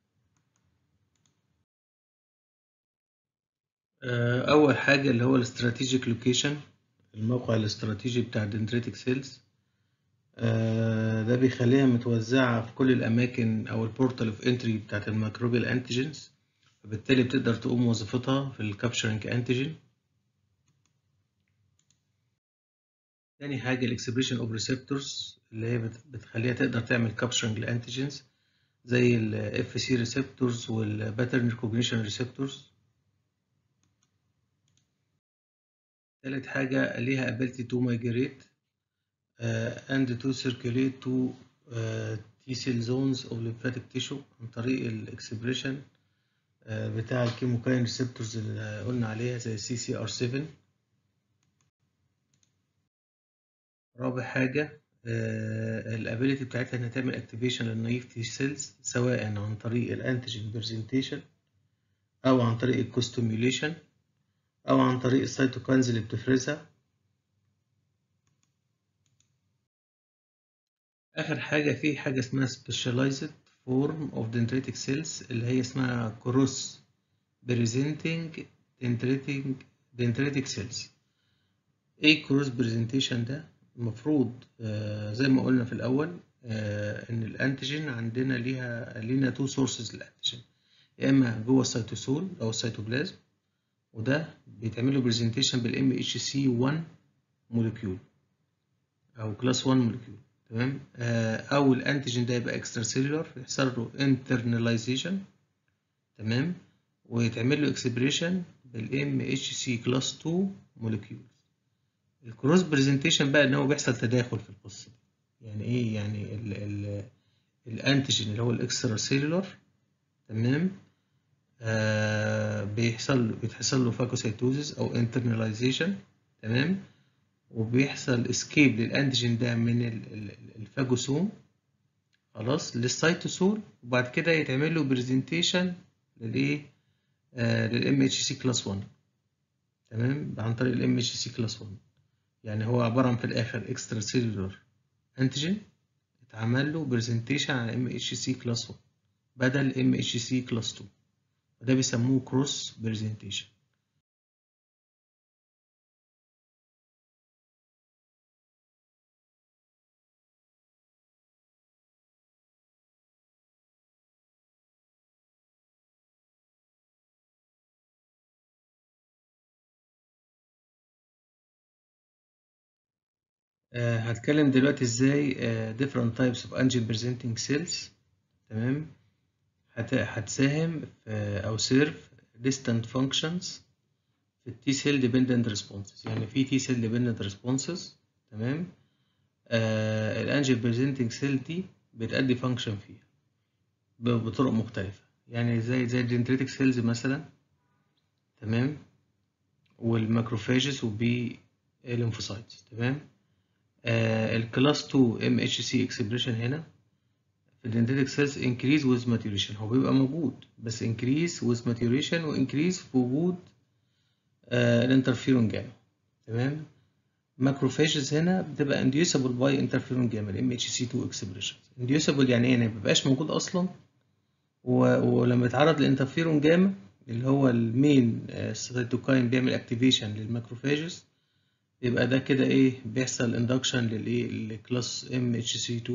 أول حاجة اللي هو الاستراتيجيك لوكيشن، الموقع الاستراتيجي بتاع dendritic cells. ده بيخليها متوزعة في كل الأماكن أو البورتال اوف انتري بتاعت الميكروبيال انتيجينز، فبالتالي بتقدر تقوم وظيفتها في الكابشرنج انتيجين. تاني حاجة الاكسبريشن اوف ريسبتورز اللي هي بتخليها تقدر تعمل كابشرنج لانتيجينز زي ال FC ريسبتورز والباترن ريكوجنيشن ريسبتورز. تالت حاجة ليها ability to migrate and to circulate to T cell zones of lymphatic tissue عن طريق الاكسبريشن بتاع الكيموكاين ريسبتورز اللي قلنا عليها زي CCR7. رابع حاجة الابيليتي بتاعتها انها تعمل اكتيفيشن للنايف تي سيلز، سواء عن طريق الانتيجين برزنتيشن او عن طريق الكوستيميوليشن او عن طريق السيتوكاينز اللي بتفرزها. اخر حاجة في حاجة اسمها specialized form of dendritic cells اللي هي اسمها cross presenting dendritic cells. ايه cross presentation ده؟ المفروض زي ما قلنا في الاول ان الانتيجين عندنا لينا تو سورسز للانتيجين، يا اما جوه السيتوسول او السيتوبلازم، وده بيتعمل له برزنتيشن بالام اتش سي 1 موليكيول او كلاس 1 موليكيول. تمام. او الانتيجين ده يبقى اكسترا سيلولر، يحصل له انترناليزيشن. تمام. ويتعمل له اكسبريشن بالام اتش سي كلاس 2 موليكيول. الكروس برزنتيشن بقى ان هو بيحصل تداخل في القصه دي. يعني ايه؟ يعني الانتيجين اللي هو الاكسترا سيلولر، تمام، بيتحصل له فاجوسيتوزيس او انترناليزيشن. تمام. وبيحصل اسكيب للانتيجين ده من الفاجوسوم خلاص للسيتوسول، وبعد كده يتعمل له برزنتيشن للايه؟ للام اتش سي كلاس 1. تمام. عن طريق الام اتش سي كلاس 1. يعني هو عباره عن في الاخر اكسترا سيلولر انتيجين اتعمل له برزنتيشن على ام اتش سي كلاس 1 بدل ام اتش سي كلاس 2، وده بيسموه كروس برزنتيشن. هتكلم دلوقتي ازاي different types of antigen presenting cells، تمام، هتساهم في او serve distant functions في التي سيل dependent responses. يعني في تي سيل dependent responses، تمام، الانجين بريزنتنج سيل دي بتأدي فانكشن فيها بطرق مختلفة. يعني زي الدندريتك سيلز مثلا، تمام، والماكروفاجز وبي الليمفوسايتس. تمام. الكلاس 2 ام اتش سي اكسبريشن هنا في الدندريتك سيلز increase with maturation. هو بيبقى موجود بس increase with maturation وincrease في وجود الانترفيرون جاما. تمام. ماكروفاجز هنا بتبقى inducible by interferon gamma ال MHC2 expression. inducible يعني ايه؟ يعني مبيبقاش موجود اصلا، ولما يتعرض للانترفيرون جاما اللي هو المين سيتوكاين بيعمل اكتيفيشن للماكروفاجز، يبقى ده كده ايه؟ بيحصل اندكشن للايه؟ لكلاس MHC2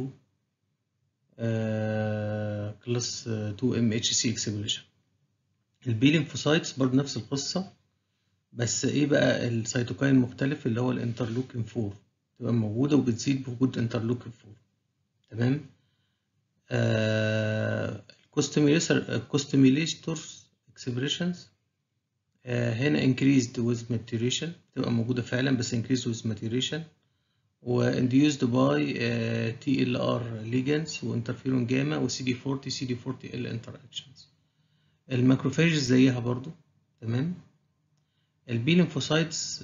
كلاس 2 MHC expression. البي ليمفوسايتس برضه نفس القصه، بس ايه بقى؟ السيتوكاين مختلف اللي هو الانترلوكين 4 تبقى موجوده وبتزيد بوجود انترلوكين 4. تمام. الكوستيميليتورز اكسبريشنز هنا increased with maturation بتبقى موجوده فعلا بس increased with maturation و induced by TLR ligands وانترفيرون جاما و CD40 interactions. الماكروفاجز زيها برضو. تمام. البي ليمفوسايتس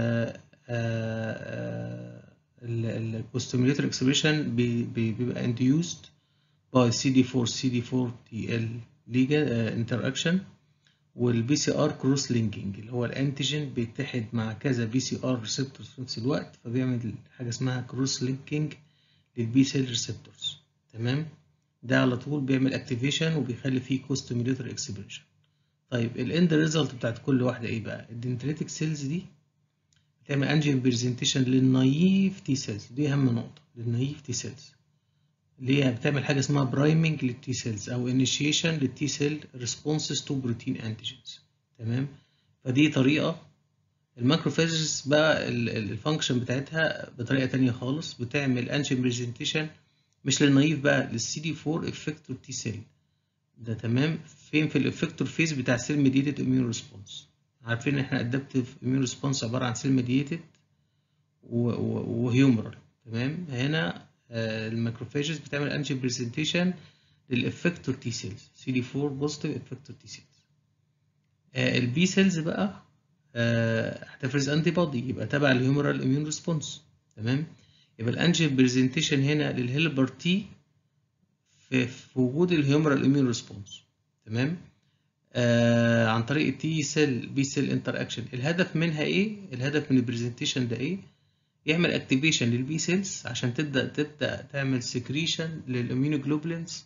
الكوستيميليتور اكسبريشن بيبقى induced by CD4 ligand interaction والبي سي ار كروس لينكينج اللي هو الانتيجين بيتحد مع كذا بي سي ار ريسبتورز في نفس الوقت، فبيعمل حاجه اسمها كروس لينكينج للبي سيل ريسبتورز. تمام. ده على طول بيعمل اكتيفيشن وبيخلي فيه كوستيميليتور اكسبريشن. طيب الاند ريزلت بتاعت كل واحده ايه بقى؟ الدندريتك سيلز دي بتعمل انجين برزنتيشن للنايف تي سيلز، دي اهم نقطه، للنايف تي سيلز اللي هي بتعمل حاجه اسمها برايمنج للتي سيلز او انيشيشن للتي سيل ريسبونسز تو بروتين انتيجينز. تمام. فدي طريقه. الماكروفاجز بقى الفانكشن بتاعتها بطريقه تانية خالص، بتعمل انجين برزنتيشن مش للنايف بقى، للسي دي 4 افكتور تي سيل ده. تمام. فين؟ في الافكتور فيز بتاع سيل ميديتد اميون ريسبونس. عارفين ان احنا ادابتيف اميون ريسبونس عباره عن سيل ميديتد وهيومرال. تمام. هنا الماكروفاجز بتعمل انجين برزنتيشن للافكتور تي سيلز سي دي 4 بوزيتيف افكتور تي سيلز. البي سيلز بقى هتفرز انتي بودي يبقى تبع الهيومرال اميون ريسبونس. تمام. يبقى الانجين برزنتيشن هنا للهيلبر تي في وجود الهيومرال اميون ريسبونس. تمام. عن طريق التي سيل بي سيل انتر اكشن. الهدف منها ايه؟ الهدف من البرزنتيشن ده ايه؟ يعمل اكتيفيشن للبي سيلز عشان تبدا تعمل سكريشن للاميونوجلوبولينز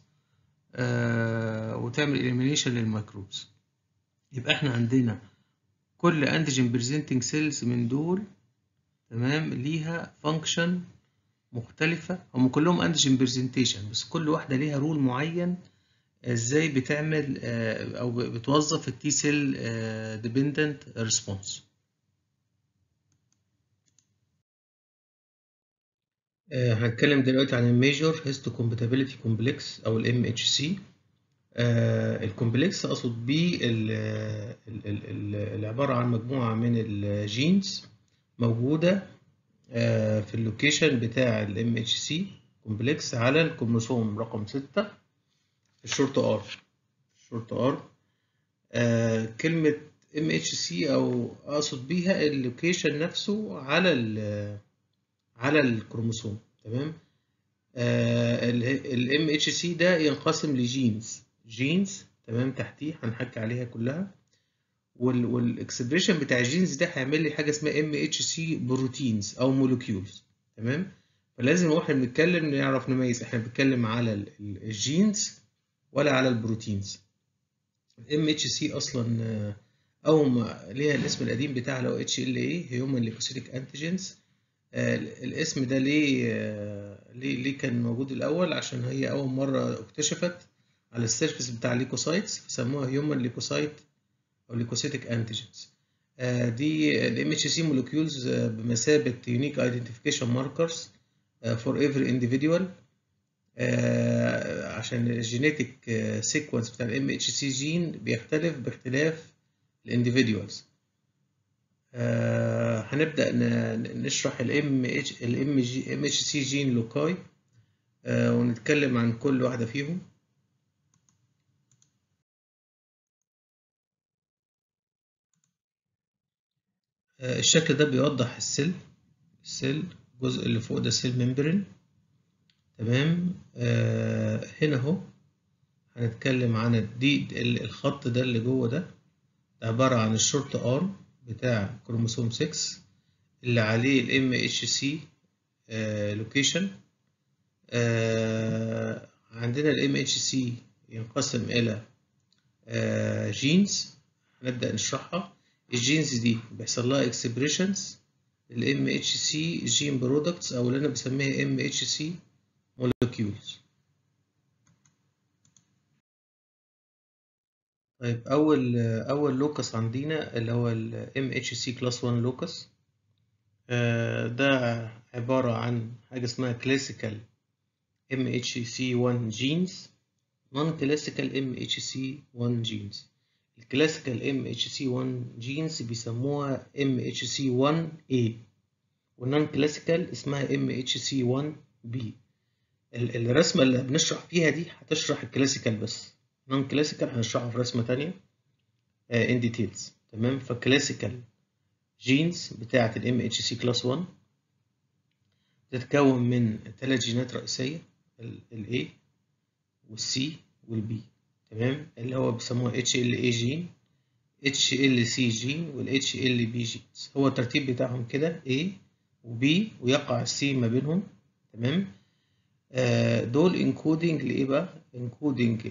وتعمل اليمينيشن للميكروبز. يبقى احنا عندنا كل انتيجين بريزنتنج سيلز من دول، تمام، ليها فانكشن مختلفه. هم كلهم انتيجين بريزنتيشن بس كل واحده ليها رول معين ازاي بتعمل او بتوظف التي سيل ديبندنت ريسبونس. هنتكلم دلوقتي عن الميجور هيستوكومباتيبيليتي كومبلكس او الام اتش سي. الكومبلكس اقصد بيه اللي عباره عن مجموعه من الجينز موجوده في اللوكيشن بتاع الام اتش سي كومبلكس على الكروموسوم رقم 6 الشورت ار. كلمه ام اتش سي او اقصد بيها اللوكيشن نفسه على الكروموسوم. تمام. الام اتش سي ده ينقسم لجينز تمام، تحتيه هنحكي عليها كلها، والاكسبريشن بتاع الجينز ده هيعمل لي حاجه اسمها ام اتش سي بروتينز او مولكيولز. تمام. فلازم واحنا بنتكلم نعرف نميز احنا بنتكلم على الجينز ولا على البروتينز. الام اتش سي اصلا او ما ليها الاسم القديم بتاعها اللي هو اتش ال اي هيومن ليكوسيتيك انتيجنز. الاسم ده ليه كان موجود الأول؟ عشان هي أول مرة اكتشفت على السيرفس بتاع الليكوسايتس فسموها هيومن ليكوسايت أو ليكوسيتيك أنتيجنز. دي ال MHC molecules بمثابة unique identification markers for every individual. عشان الجينيتيك سيكونس بتاع ال MHC جين بيختلف باختلاف الانديفيدوالز. هنبدأ نشرح ال MHC جين لوكاي ونتكلم عن كل واحدة فيهم. الشكل ده بيوضح السيل الجزء اللي فوق ده سيل ممبرين. تمام. هنا اهو هنتكلم عن الخط ده اللي جوه ده عبارة عن الشورت ارم بتاع كروموسوم 6 اللي عليه ال MHC لوكيشن. عندنا ال MHC ينقسم إلى جينز هنبدأ نشرحها. الجينز دي بيحصل لها اكسبريشنز ال MHC جين برودكتس أو اللي أنا بسميها MHC Molecules. طيب أول لوكس عندنا اللي هو ال MHC كلاس 1 لوكس. ده عبارة عن حاجة اسمها classical MHC1 genes non-classical MHC1 genes. الكلاسيكال MHC1 genes بيسموها MHC1A والنون كلاسيكال اسمها MHC1B. الرسمة اللي بنشرح فيها دي هتشرح الكلاسيكال بس، نون كلاسيكال هنشرحه في رسمة تانية in details. تمام. فالكلاسيكال جينز بتاعة ال MHC كلاس 1 تتكون من 3 جينات رئيسية ال A وال C وال B. تمام. اللي هو بيسموها HLA جين HLC جين وال HLB جينز. هو الترتيب بتاعهم كده A و B ويقع C ما بينهم. تمام. دول انكودنج لايه بقى؟ انكودنج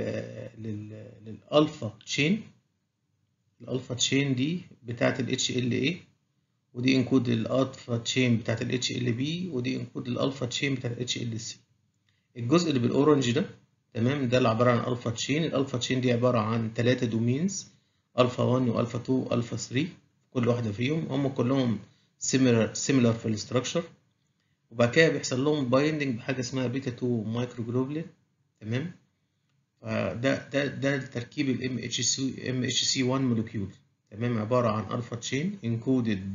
للالفا تشين. الالفا تشين دي بتاعت ال HLA ودي انكود الالفا تشين بتاعت ال HLB ودي انكود الالفا تشين بتاعت ال HLC. الجزء اللي بالاورنج ده تمام ده اللي عباره عن الفا تشين. الالفا تشين دي عباره عن 3 دومينز الفا 1 والفا 2 والفا 3. كل واحده فيهم هم كلهم سيميلر في الاستراكشر، وبعد كده بيحصل لهم بايندنج بحاجه اسمها بيتا 2 مايكروجلوبولين. تمام. فده تركيب ال MHC 1 مولكيول. تمام. عباره عن الفا تشين انكودد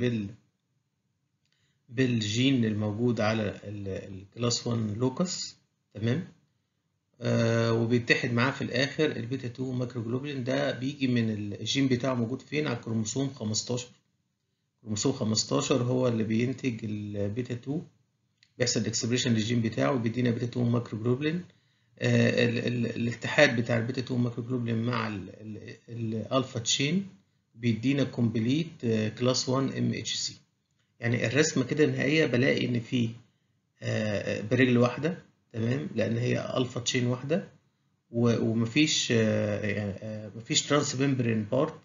بالجين الموجود على الكلاس 1 لوكس. تمام. وبيتحد معاه في الاخر البيتا 2 مايكروجلوبولين. ده بيجي من الجين بتاعه موجود فين؟ على الكروموسوم 15. كروموسوم 15 هو اللي بينتج البيتا 2، بيحصل اكسبريشن للجين بتاعه وبيدينا بيتا 2 مايكروجلوبولين. الاتحاد بتاع البيتا 2 مايكروجلوبولين مع الالفا تشين بيدينا كومبليت كلاس 1 MHC. يعني الرسمه كده النهائيه بلاقي ان في برجل واحده. تمام. لان هي الفا تشين واحده ومفيش مفيش ترانس ممبرين بارت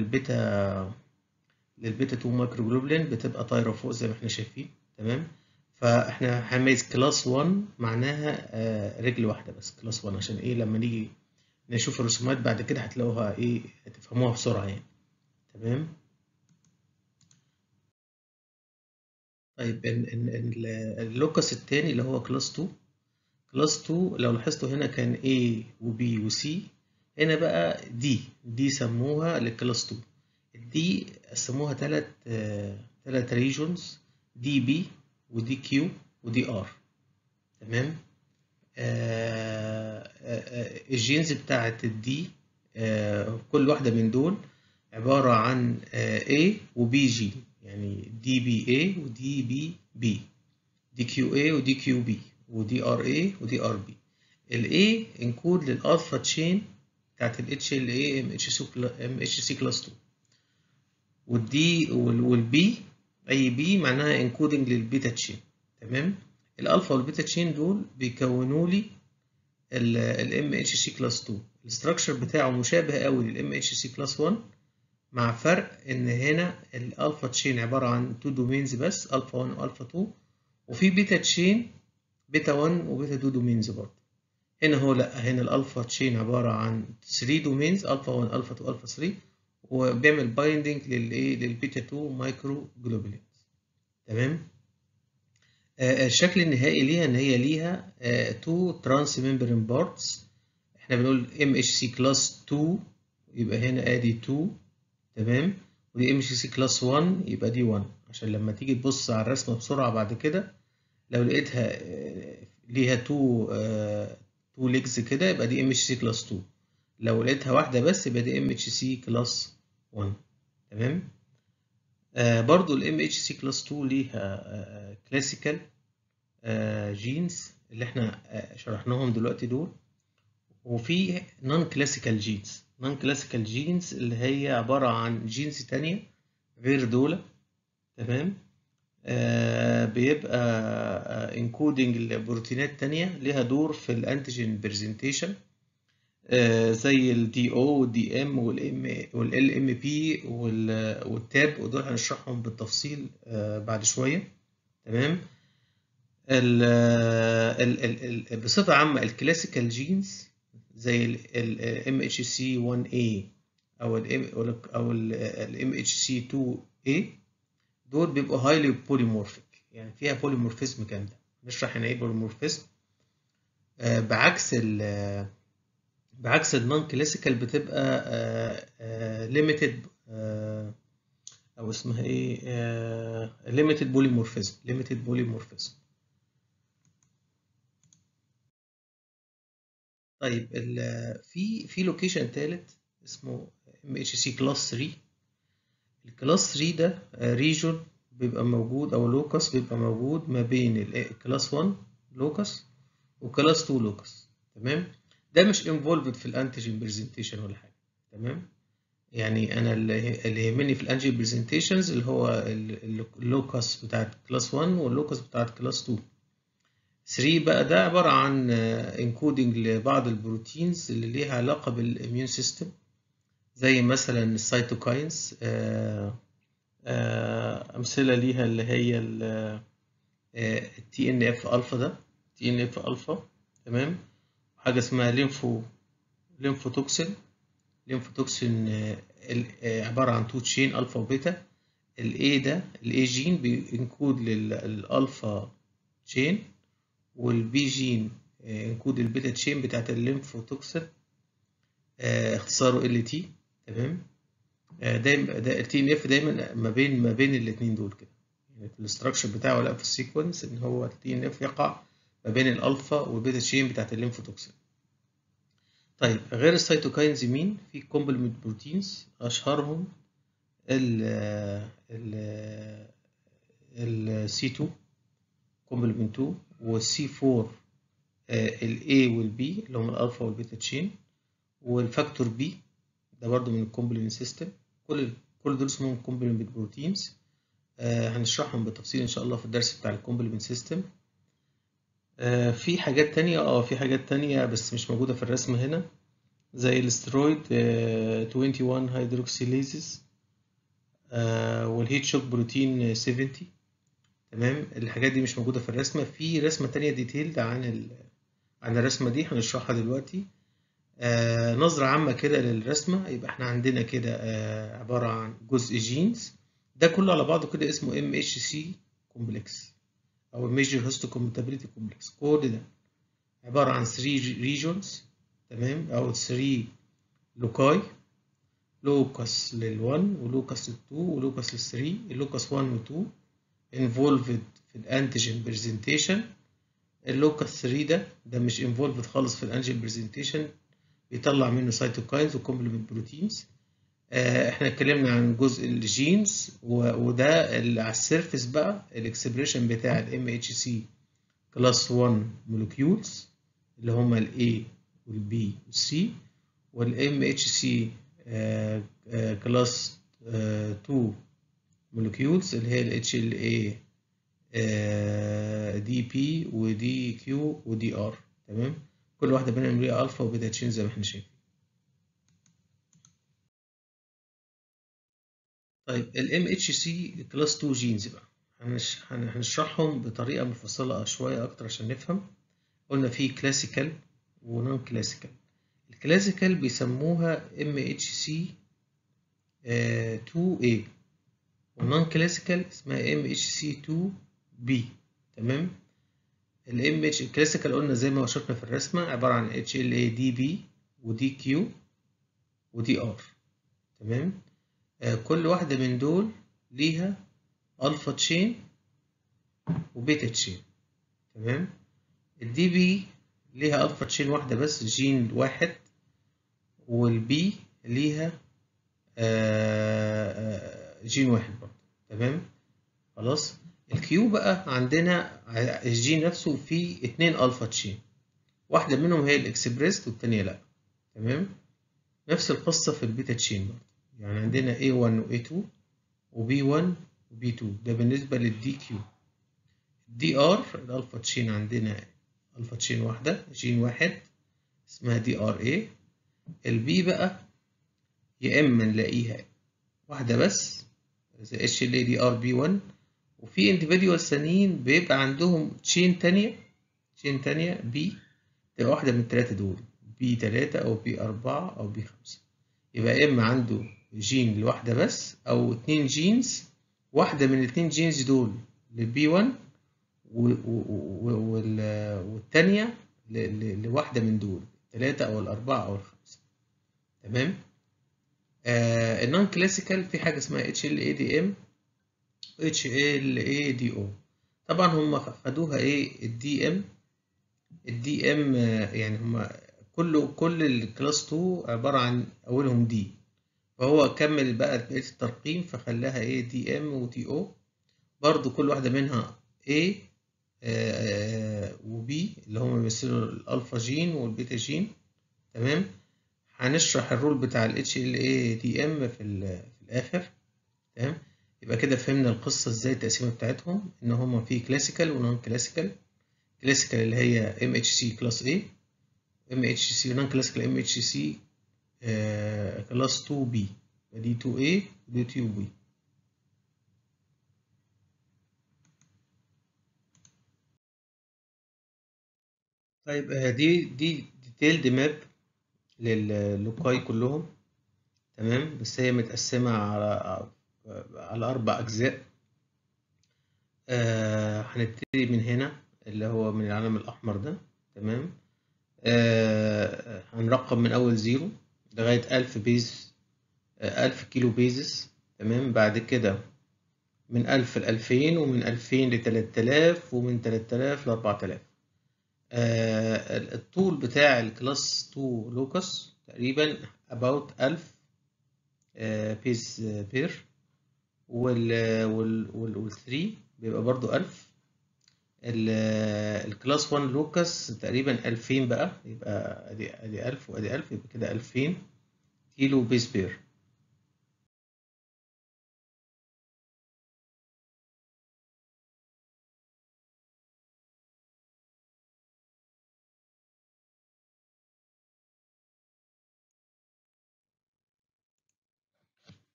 للبيتا 2 مايكروجلوبولين، بتبقى طايره فوق زي ما احنا شايفين. تمام. فاحنا هنميز كلاس 1 معناها رجل واحده بس، كلاس 1 عشان ايه لما نيجي نشوف الرسومات بعد كده هتلاقوها ايه، هتفهموها بسرعه يعني. تمام. طيب اللوكس التاني اللي هو كلاس 2. كلاس 2 لو لاحظتوا هنا كان A و B و C، هنا بقى دي سموها للكلاس 2. الدي قسموها تلات ريجونز، دي بي ودي كيو ودي ار. تمام. الجينز بتاعت الدي كل واحدة من دول عبارة عن A و B جين، يعني دي بي A ودي بي B، دي كيو A ودي كيو B ودي ار A ودي ار B. ال A انكود للألفا تشين بتاعت ال HLA MHC كلاس 2، والدي والبي أي بي معناها انكودنج للبيتا تشين. تمام. الألفا والبيتا تشين دول بيكونوا لي ال MHC كلاس 2. الاستراكشر بتاعه مشابه قوي لل MHC كلاس 1، مع فرق ان هنا الالفا تشين عباره عن 2 دومينز بس، الفا 1 والفا 2، وفي بيتا تشين بيتا 1 وبيتا 2 دومينز برضه. هنا هو لا، هنا الالفا تشين عباره عن 3 دومينز، الفا 1 الفا 2 الفا 3، وبيعمل بايندنج للايه للبيتا 2 مايكرو جلوبولينز. تمام. الشكل النهائي ليها ان هي ليها 2 ترانس ممبرين بارتس. احنا بنقول MHC كلاس 2 يبقى هنا ادي 2. تمام. ودي MHC كلاس 1 يبقى دي 1، عشان لما تيجي تبص على الرسمه بسرعه بعد كده لو لقيتها ليها 2 ليجز كده يبقى دي MHC كلاس 2، لو لقيتها واحده بس يبقى دي MHC كلاس 1. تمام. برضو ال MHC كلاس 2 ليها كلاسيكال جينز اللي احنا شرحناهم دلوقتي دول، وفي نون كلاسيكال جينز. نون كلاسيكال جينز اللي هي عبارة عن جينز تانية غير دول. تمام. بيبقى انكودنج لبروتينات تانية ليها دور في الانتيجين برزنتيشن، زي الدي او والدي ام والال ام بي والتاب، ودول هنشرحهم بالتفصيل بعد شوية. تمام. بصفة عامة الكلاسيكال جينز زي ال MHC 1A أو ال MHC 2A دول بيبقوا highly polymorphic، يعني فيها polymorphism كاملة. نشرح هنا إيه polymorphism. بعكس النون كلاسيكال بتبقى limited، أو اسمها إيه، limited polymorphism. طيب في لوكيشن ثالث اسمه MHC كلاس 3. الكلاس 3 ده ريجون بيبقى موجود، او لوكس بيبقى موجود ما بين الكلاس 1 لوكس وكلاس 2 لوكس. تمام. ده مش انفولفد في الانتيجين برزنتيشن ولا حاجه. تمام. يعني انا اللي يهمني في الانتيجين برزنتيشنز اللي هو اللوكس بتاعت كلاس 1 واللوكس بتاعت كلاس 2. 3 بقى ده عبارة عن انكودنج لبعض البروتينز اللي ليها علاقة بالاميون سيستم، زي مثلا السيتوكاينز. أمثلة ليها اللي هي التي ان اف الفا، ده تي ان اف الفا. تمام. حاجة اسمها ليمفوتوكسين. عبارة عن 2 تشين الفا وبيتا. الاي ده الاي جين بينكود للالفا تشين، والبي جين انكود البيتا تشين بتاعت الليمفوتوكسين، اختصاره ال تي. تمام. دايما ده التي ان اف دايما ما بين الاثنين دول كده، يعني في الاستراكشر بتاعه ولا في السيكونس ان هو التي ان اف يقع ما بين الالفا والبيتا تشين بتاعت الليمفوتوكسين. طيب غير السيتوكاينز مين؟ في كومبلمنت بروتينز اشهرهم ال سي 2 كومبلمنت 2، والسي 4 الاي والبي اللي هم الالفا والبيتا تشين، والفاكتور بي ده برضو من الكومبلمنت سيستم. كل دول اسمهم كومبلمنت بروتينز. هنشرحهم بالتفصيل ان شاء الله في الدرس بتاع الكومبلمنت سيستم. في حاجات تانية في حاجات تانية بس مش موجودة في الرسم هنا، زي الاسترويد 21 هيدروكسيليزز، والهيت شوك بروتين 70. تمام. الحاجات دي مش موجودة في الرسمة. في رسمة تانية ديتيلد عن الرسمة دي هنشرحها دلوقتي. نظرة عامة كده للرسمة. يبقى احنا عندنا كده عبارة عن جزء جينز، ده كله على بعضه كده اسمه MHC كومبلكس أو Major Histocompatibility Complex. كل ده عبارة عن 3 regions، تمام، أو 3 لوكاي، لوكس لل1 ولوكس لل2 ولوكس لل3. اللوكس 1 و2 involved في الانتيجين برزنتيشن. اللوكس 3 ده مش involved خالص في الانتيجين برزنتيشن، بيطلع منه سيتوكاينز وكومبلمنت بروتينز. احنا اتكلمنا عن جزء الجينز، وده اللي على السيرفيس بقى الاكسبريشن بتاع الام اتش سي كلاس 1 مولكيولز اللي هما الاي والبي والسي، والام اتش سي كلاس 2 مولكيولز اللي هي ال HLA دي بي ودي كيو ودي ار. تمام. كل واحده منهم ليها الفا وبيتا تشين زي ما احنا شايفين. طيب ال MHC كلاس 2 جينز بقى هنشرحهم بطريقة مفصلة شوية أكتر عشان نفهم. قلنا في كلاسيكال ونون كلاسيكال. الكلاسيكال بيسموها MHC 2A، والنون كلاسيكال اسمها MHC 2B. تمام. الكلاسيكال قلنا زي ما شفنا في الرسمة عبارة عن HLA DB ودي كيو ودي ار. تمام. كل واحدة من دول ليها ألفا تشين وبيتا تشين. تمام. الدي بي ليها ألفا تشين واحدة بس، جين واحد، والبي ليها جين واحد برضه. تمام. خلاص. الكيو بقى عندنا الجين نفسه فيه 2 ألفا تشين، واحدة منهم هي الإكسبريست والتانية لأ. تمام. نفس القصة في البيتا تشين برضه، يعني عندنا A1 و A2 و B1 و B2. ده بالنسبة للدي كيو. الدي ار الألفا تشين عندنا ألفا تشين واحدة، جين واحد، اسمها دي ار اي. البي بقى يا إما نلاقيها واحدة بس زي اتش ال اي دي ار بي 1، وفي انديفيديوال ثانيين بيبقى عندهم تشين تانية بي، تبقى واحدة من التلاتة دول، بي 3 أو بي 4 أو بي 5. يبقى إما عنده جين لواحدة بس أو 2 جينز، واحدة من الاتنين جينز دول للبي 1 والتانية لواحدة من دول، 3 أو 4 أو 5. تمام. النون كلاسيكال في حاجة اسمها HLA-DM و HLA-DO. طبعا هم خدوها ايه الدي ام يعني هم كل الكلاس 2 عبارة عن أولهم دي، فهو كمل بقى بقية الترقيم فخلاها ايه دي ام ودي او. برضو كل واحدة منها A وبي اللي هم بيمثلوا الألفا جين والبيتا جين. تمام. هنشرح الرول بتاع ال HLA-DM في الآخر. تمام. يبقى كده فهمنا القصة ازاي التقسيمة بتاعتهم، ان هما في كلاسيكال ونون كلاسيكال. كلاسيكال اللي هي MHC كلاس A، MHC نون كلاسيكال MHC كلاس 2B، دي 2A ودي 2B. طيب دي ديتيلد ماب للوكاي كلهم. تمام. بس هي متقسمة على 4 أجزاء. هنبتدي من هنا اللي هو من العلم الأحمر ده. تمام. هنرقم من أول 0 لغاية 1000 بيز، 1000 كيلو بيزس. تمام. بعد كده من 1000 ل 2000، ومن 2000 ل 3000، ومن 3000 ل 4000. الطول بتاع الكلاس 2 لوكس تقريبا about 1000 بيز بير، وال 3 بيبقى برضو 1000. الكلاس 1 لوكس تقريبا 2000 بقى، يبقى ادي 1000 وادي 1000، يبقى كده 2000 كيلو بيز بير.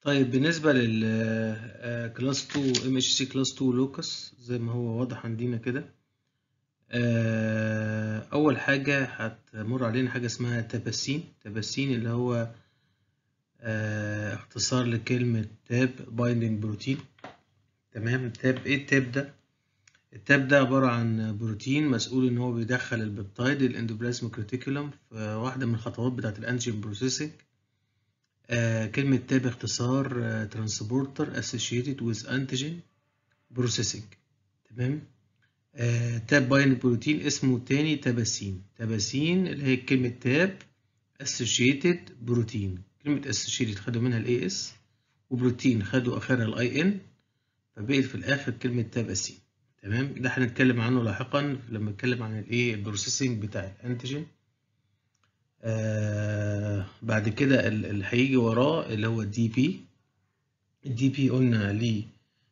طيب بالنسبة لل كلاس 2 MHC كلاس 2 لوكس زي ما هو واضح عندنا كده. أول حاجة هتمر علينا حاجة اسمها تاباسين اللي هو اختصار لكلمة تاب بايندينج بروتين. تمام. تاب ايه التاب ده؟ التاب ده عبارة عن بروتين مسؤول ان هو بيدخل البيبتايد الاندوبلازميك ريتيكولوم في واحدة من الخطوات بتاعة الانتيجين بروسيسنج. كلمة تاب اختصار ترانسبورتر associated with antigen processing. تمام. تاب بايند بروتين اسمه تاني تاباسين اللي هي كلمة تاب associated بروتين. كلمة associated خدوا منها ال AS وبروتين خدوا آخرها ال IN، فبقيت في الآخر كلمة تاباسين. تمام. ده هنتكلم عنه لاحقا لما نتكلم عن الايه البروسيسنج بتاع الانتيجين. بعد كده اللي هيجي وراه اللي هو الدي بي قلنا ليه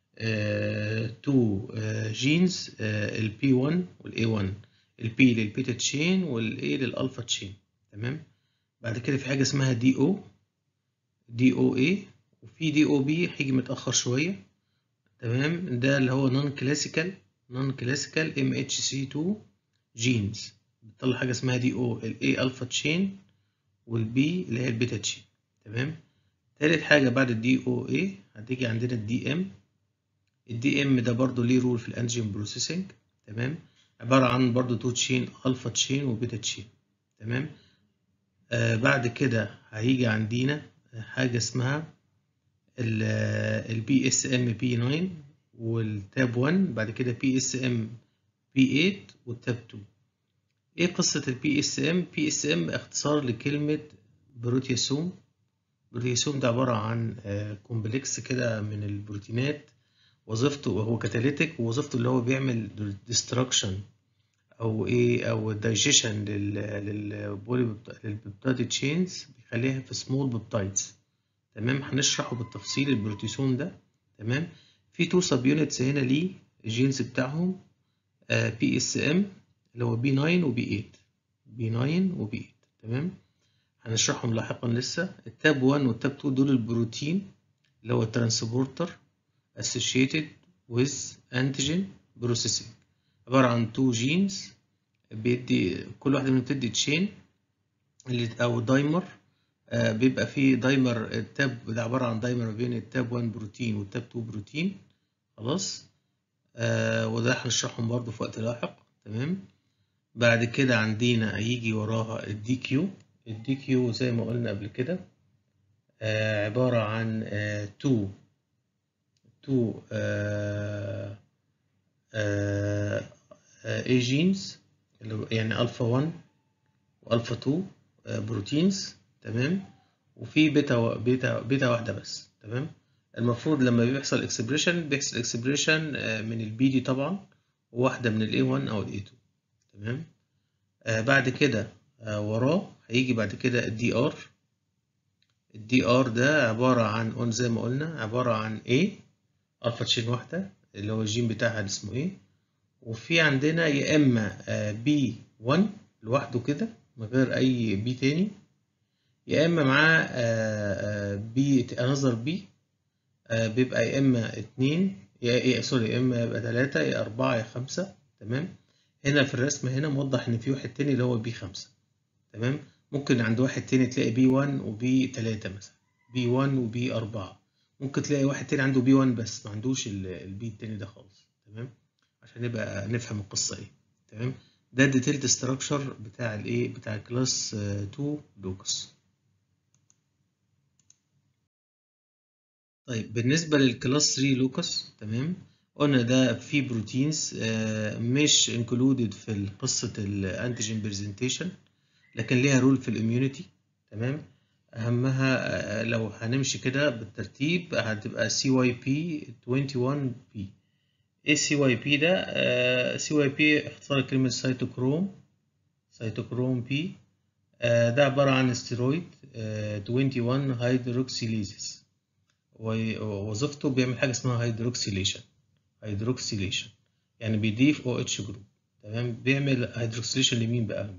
تو جينز، البي 1 والاي 1، البي للبيتا تشين والاي للالفا تشين. تمام. بعد كده في حاجه اسمها دي او اي، وفي دي او بي هيجي متاخر شويه. تمام. ده اللي هو نون كلاسيكال ام اتش سي 2 جينز، بتطلع حاجه اسمها دي او الاي الفا تشين والبي اللي هي البيتا تشين. تمام. تالت حاجه بعد الدي او اي هتيجي عندنا الدي ام ده برضو ليه رول في الانتيجين بروسيسنج. تمام. عباره عن برضو تو تشين الفا تشين وبيتا تشين. تمام. بعد كده هيجي عندنا حاجه اسمها البي اس ام بي 9 والتاب 1، بعد كده بي اس ام بي 8 والتاب 2. ايه قصه البي اس ام؟ بي اس ام اختصار لكلمه بروتياسوم. البروتياسوم ده عباره عن كومبلكس كده من البروتينات، وظيفته هو كاتاليتيك، ووظيفته اللي هو بيعمل ديستراكشن او دايجيشن للبيبتايد تشينز، بيخليها في سمول بيبتايدز. تمام. هنشرحه بالتفصيل البروتيسوم ده. تمام. في تو سب يونتس هنا ليه الجينز بتاعهم بي اس ام اللي هو بي 9 وبي 8. تمام. هنشرحهم لاحقا لسه. التاب 1 والتاب 2 دول البروتين اللي هو الترانسبورتر associated with antigen processing، عبارة عن 2 جينز بيدي كل واحدة منهم بتدي تشين أو دايمر. بيبقى فيه دايمر. التاب ده عبارة عن دايمر ما بين التاب 1 بروتين والتاب 2 بروتين. خلاص. وده هنشرحهم برضه في وقت لاحق. تمام. بعد كده عندنا هيجي وراها الدي كيو زي ما قلنا قبل كده، عبارة عن 2 اي جينز يعني الفا 1 والفا 2 بروتينز. تمام. وفي بيتا واحده بس. تمام. المفروض لما بيحصل اكسبريشن بيحصل اكسبريشن من البي دي طبعا، وواحده من الاي 1 او الاي 2. تمام. بعد كده وراه هيجي بعد كده الدي ار ده عباره عن زي ما قلنا عباره عن ايه الفا تشين واحده اللي هو الجين بتاعها اللي اسمه ايه، وفي عندنا يا اما بي 1 لوحده كده من غير اي بي تاني، يا اما معاه بي انذر بي بيبقى يا اما 2 يا اما يبقى 3 يا 4 يا 5. تمام. هنا في الرسم هنا موضح ان في واحد تاني اللي هو بي 5. تمام. ممكن عند واحد تاني تلاقي بي 1 وبي 3 مثلا، بي 1 وبي 4. ممكن تلاقي واحد تاني عنده بي 1 بس ما عندوش البي التاني ده خالص. تمام. عشان نبقى نفهم القصة ايه. تمام. ده الديتيلد ستراكشر بتاع الايه بتاع كلاس 2 لوكس. طيب بالنسبة للكلاس 3 لوكس، تمام، قلنا ده فيه بروتينز مش انكلودد في قصة الانتيجين برزنتيشن، لكن ليها رول في الاميونيتي. تمام. اهمها لو هنمشي كده بالترتيب هتبقى سي واي بي 21 بي. ايه سي واي بي ده؟ سي واي بي اختصار كلمة سيتوكروم بي. ده عبارة عن ستيرويد 21 هيدروكسيليزيس، ووظيفته بيعمل حاجة اسمها هيدروكسيليشن يعني بيضيف او اتش جروب. تمام. بيعمل هيدروكسيليشن لمين بقى؟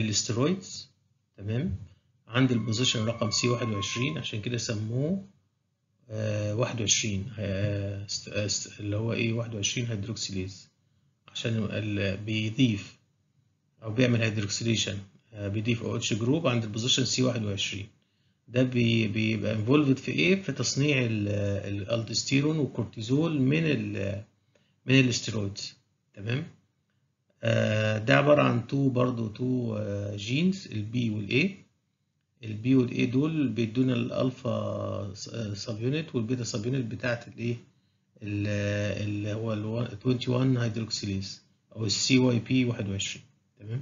للستيرويدز. تمام. عند البوزيشن رقم سي 21، عشان كده سموه 21 اللي هو ايه 21 هيدروكسيليز، عشان بيضيف او بيعمل هيدروكسيليشن، بيضيف او اتش جروب عند البوزيشن سي 21. ده بيبقى انفولفد في ايه، في تصنيع الالدوستيرون والكورتيزول من الاستيرويدز. تمام. ده عبارة عن تو جينز، البي والاي. البي والاي دول بيدونا الالفا سب يونت والبيتا سب يونت بتاعت الايه اللي هو ال 21 هيدروكسيليز او السي واي بي 21. تمام.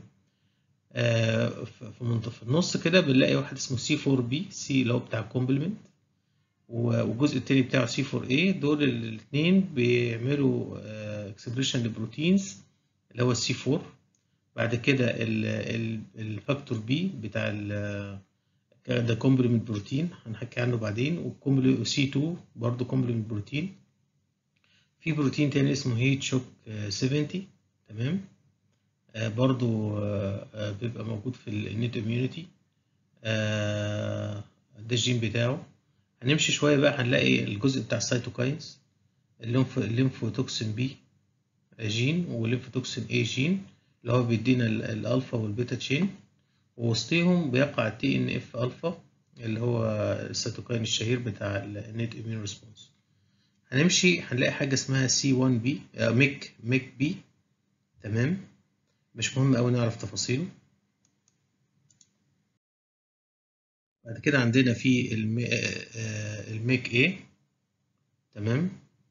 في النص كده بنلاقي واحد اسمه سي 4 بي، سي اللي هو بتاع الكومبلمنت، والجزء التاني بتاعه سي 4 اي. دول الاثنين بيعملوا اكسبريشن لبروتينز اللي هو السي 4. بعد كده الفاكتور بي بتاع ده كومبلمنت بروتين هنحكي عنه بعدين، والكومبلمنت سي 2 برضه كومبلمنت بروتين. في بروتين تاني اسمه هيت شوك 70. تمام. برضه بيبقى موجود في النت اميونيتي. ده الجين بتاعه. هنمشي شويه بقى هنلاقي الجزء بتاع السيتوكاينز، الليمفوتوكسين بي جين والليمفوتوكسين اي جين اللي هو بيدينا الالفا والبيتا تشين، ووسطيهم بيقع التي ان اف الفا اللي هو السيتوكاين الشهير بتاع النيت اميون ريسبونس. هنمشي هنلاقي حاجه اسمها سي 1 بي ميك بي. تمام. مش مهم قوي نعرف تفاصيله. بعد كده عندنا في الميك اي. تمام.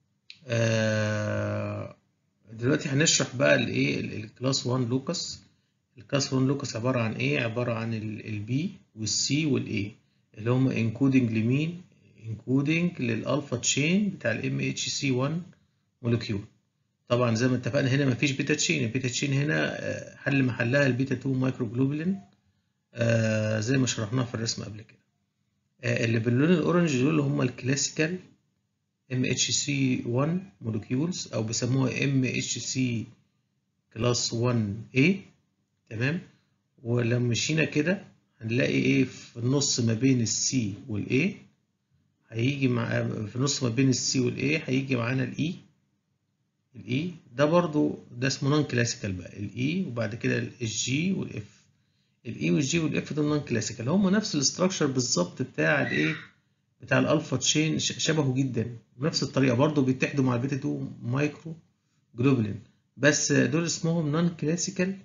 دلوقتي هنشرح بقى الايه الكلاس 1 لوكس. الكلاس 1 لوكس عباره عن ايه؟ عباره عن البي والسي والاي اللي هم انكودنج لمين؟ انكودنج للالفا تشين بتاع الام اتش سي 1 مولكيول. طبعا زي ما اتفقنا هنا مفيش بيتا تشين. البيتا تشين هنا حل محلها البيتا 2 مايكرو جلوبولين زي ما شرحناها في الرسم قبل كده. اللي باللون الاورنج دول هم الكلاسيكال MHC 1 molecules أو بيسموها MHC class 1A. تمام. ولما مشينا كده هنلاقي إيه في النص ما بين السي والA هيجي في النص ما بين السي والA هيجي معانا الإي ده برضو ده اسمه نون كلاسيكال بقى الإي، وبعد كده الجي والإف. الإي والجي والإف دول نون كلاسيكال، هم نفس الاستراكشر بالظبط بتاع الإيه بتاع الالفا تشين، شبهه جدا بنفس الطريقه برضو بيتحدوا مع البيتا 2 مايكرو جلوبولين، بس دول اسمهم نون كلاسيكال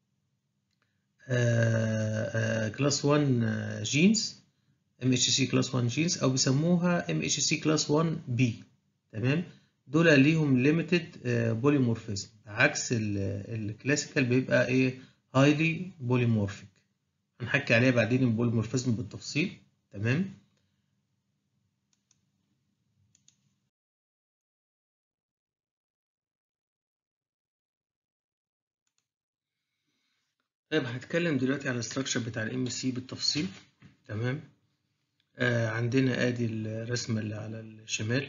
كلاس 1 جينز MHC كلاس 1 جينز او بيسموها MHC كلاس 1 بي. تمام. دول ليهم ليميتد بوليمورفيزم عكس الكلاسيكال بيبقى ايه هايلي بوليمورفيك. هنحكي عليها بعدين البوليمورفيزم بالتفصيل. تمام. طيب هنتكلم دلوقتي على الاستراكشر بتاع الام سي بالتفصيل. تمام. عندنا ادي الرسمه اللي على الشمال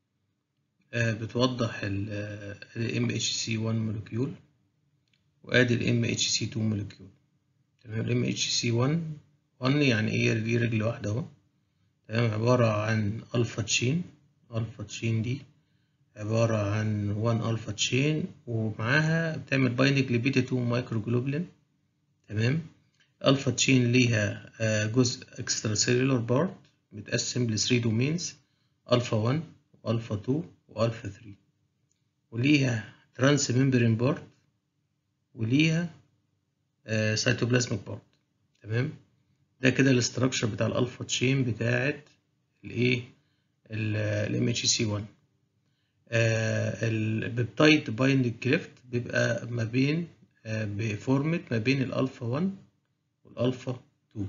بتوضح الام اتش سي 1 مولكيول، وادي الام اتش سي 2 مولكيول. تمام. الام اتش سي 1 يعني ايه؟ دي رجل واحده اهو. تمام. عباره عن الفا تشين. الفا تشين دي عباره عن 1 الفا تشين ومعاها بتعمل بايندنج لبيتا 2 مايكرو جلوبولين. تمام. الفا تشين ليها جزء اكسترا سيلولار بارت متقسم ل 3 دومينز، الفا 1 والفا 2 والفا 3، وليها ترانس ممبرين بارت وليها سيتوبلازميك بارت. تمام. ده كده الاستراكشر بتاع الالفا تشين بتاعت الايه الام اتش سي 1. البيبتايد بايندنج كليفت بيبقى ما بين بفورمة ما بين الالفا 1 والالفا 2.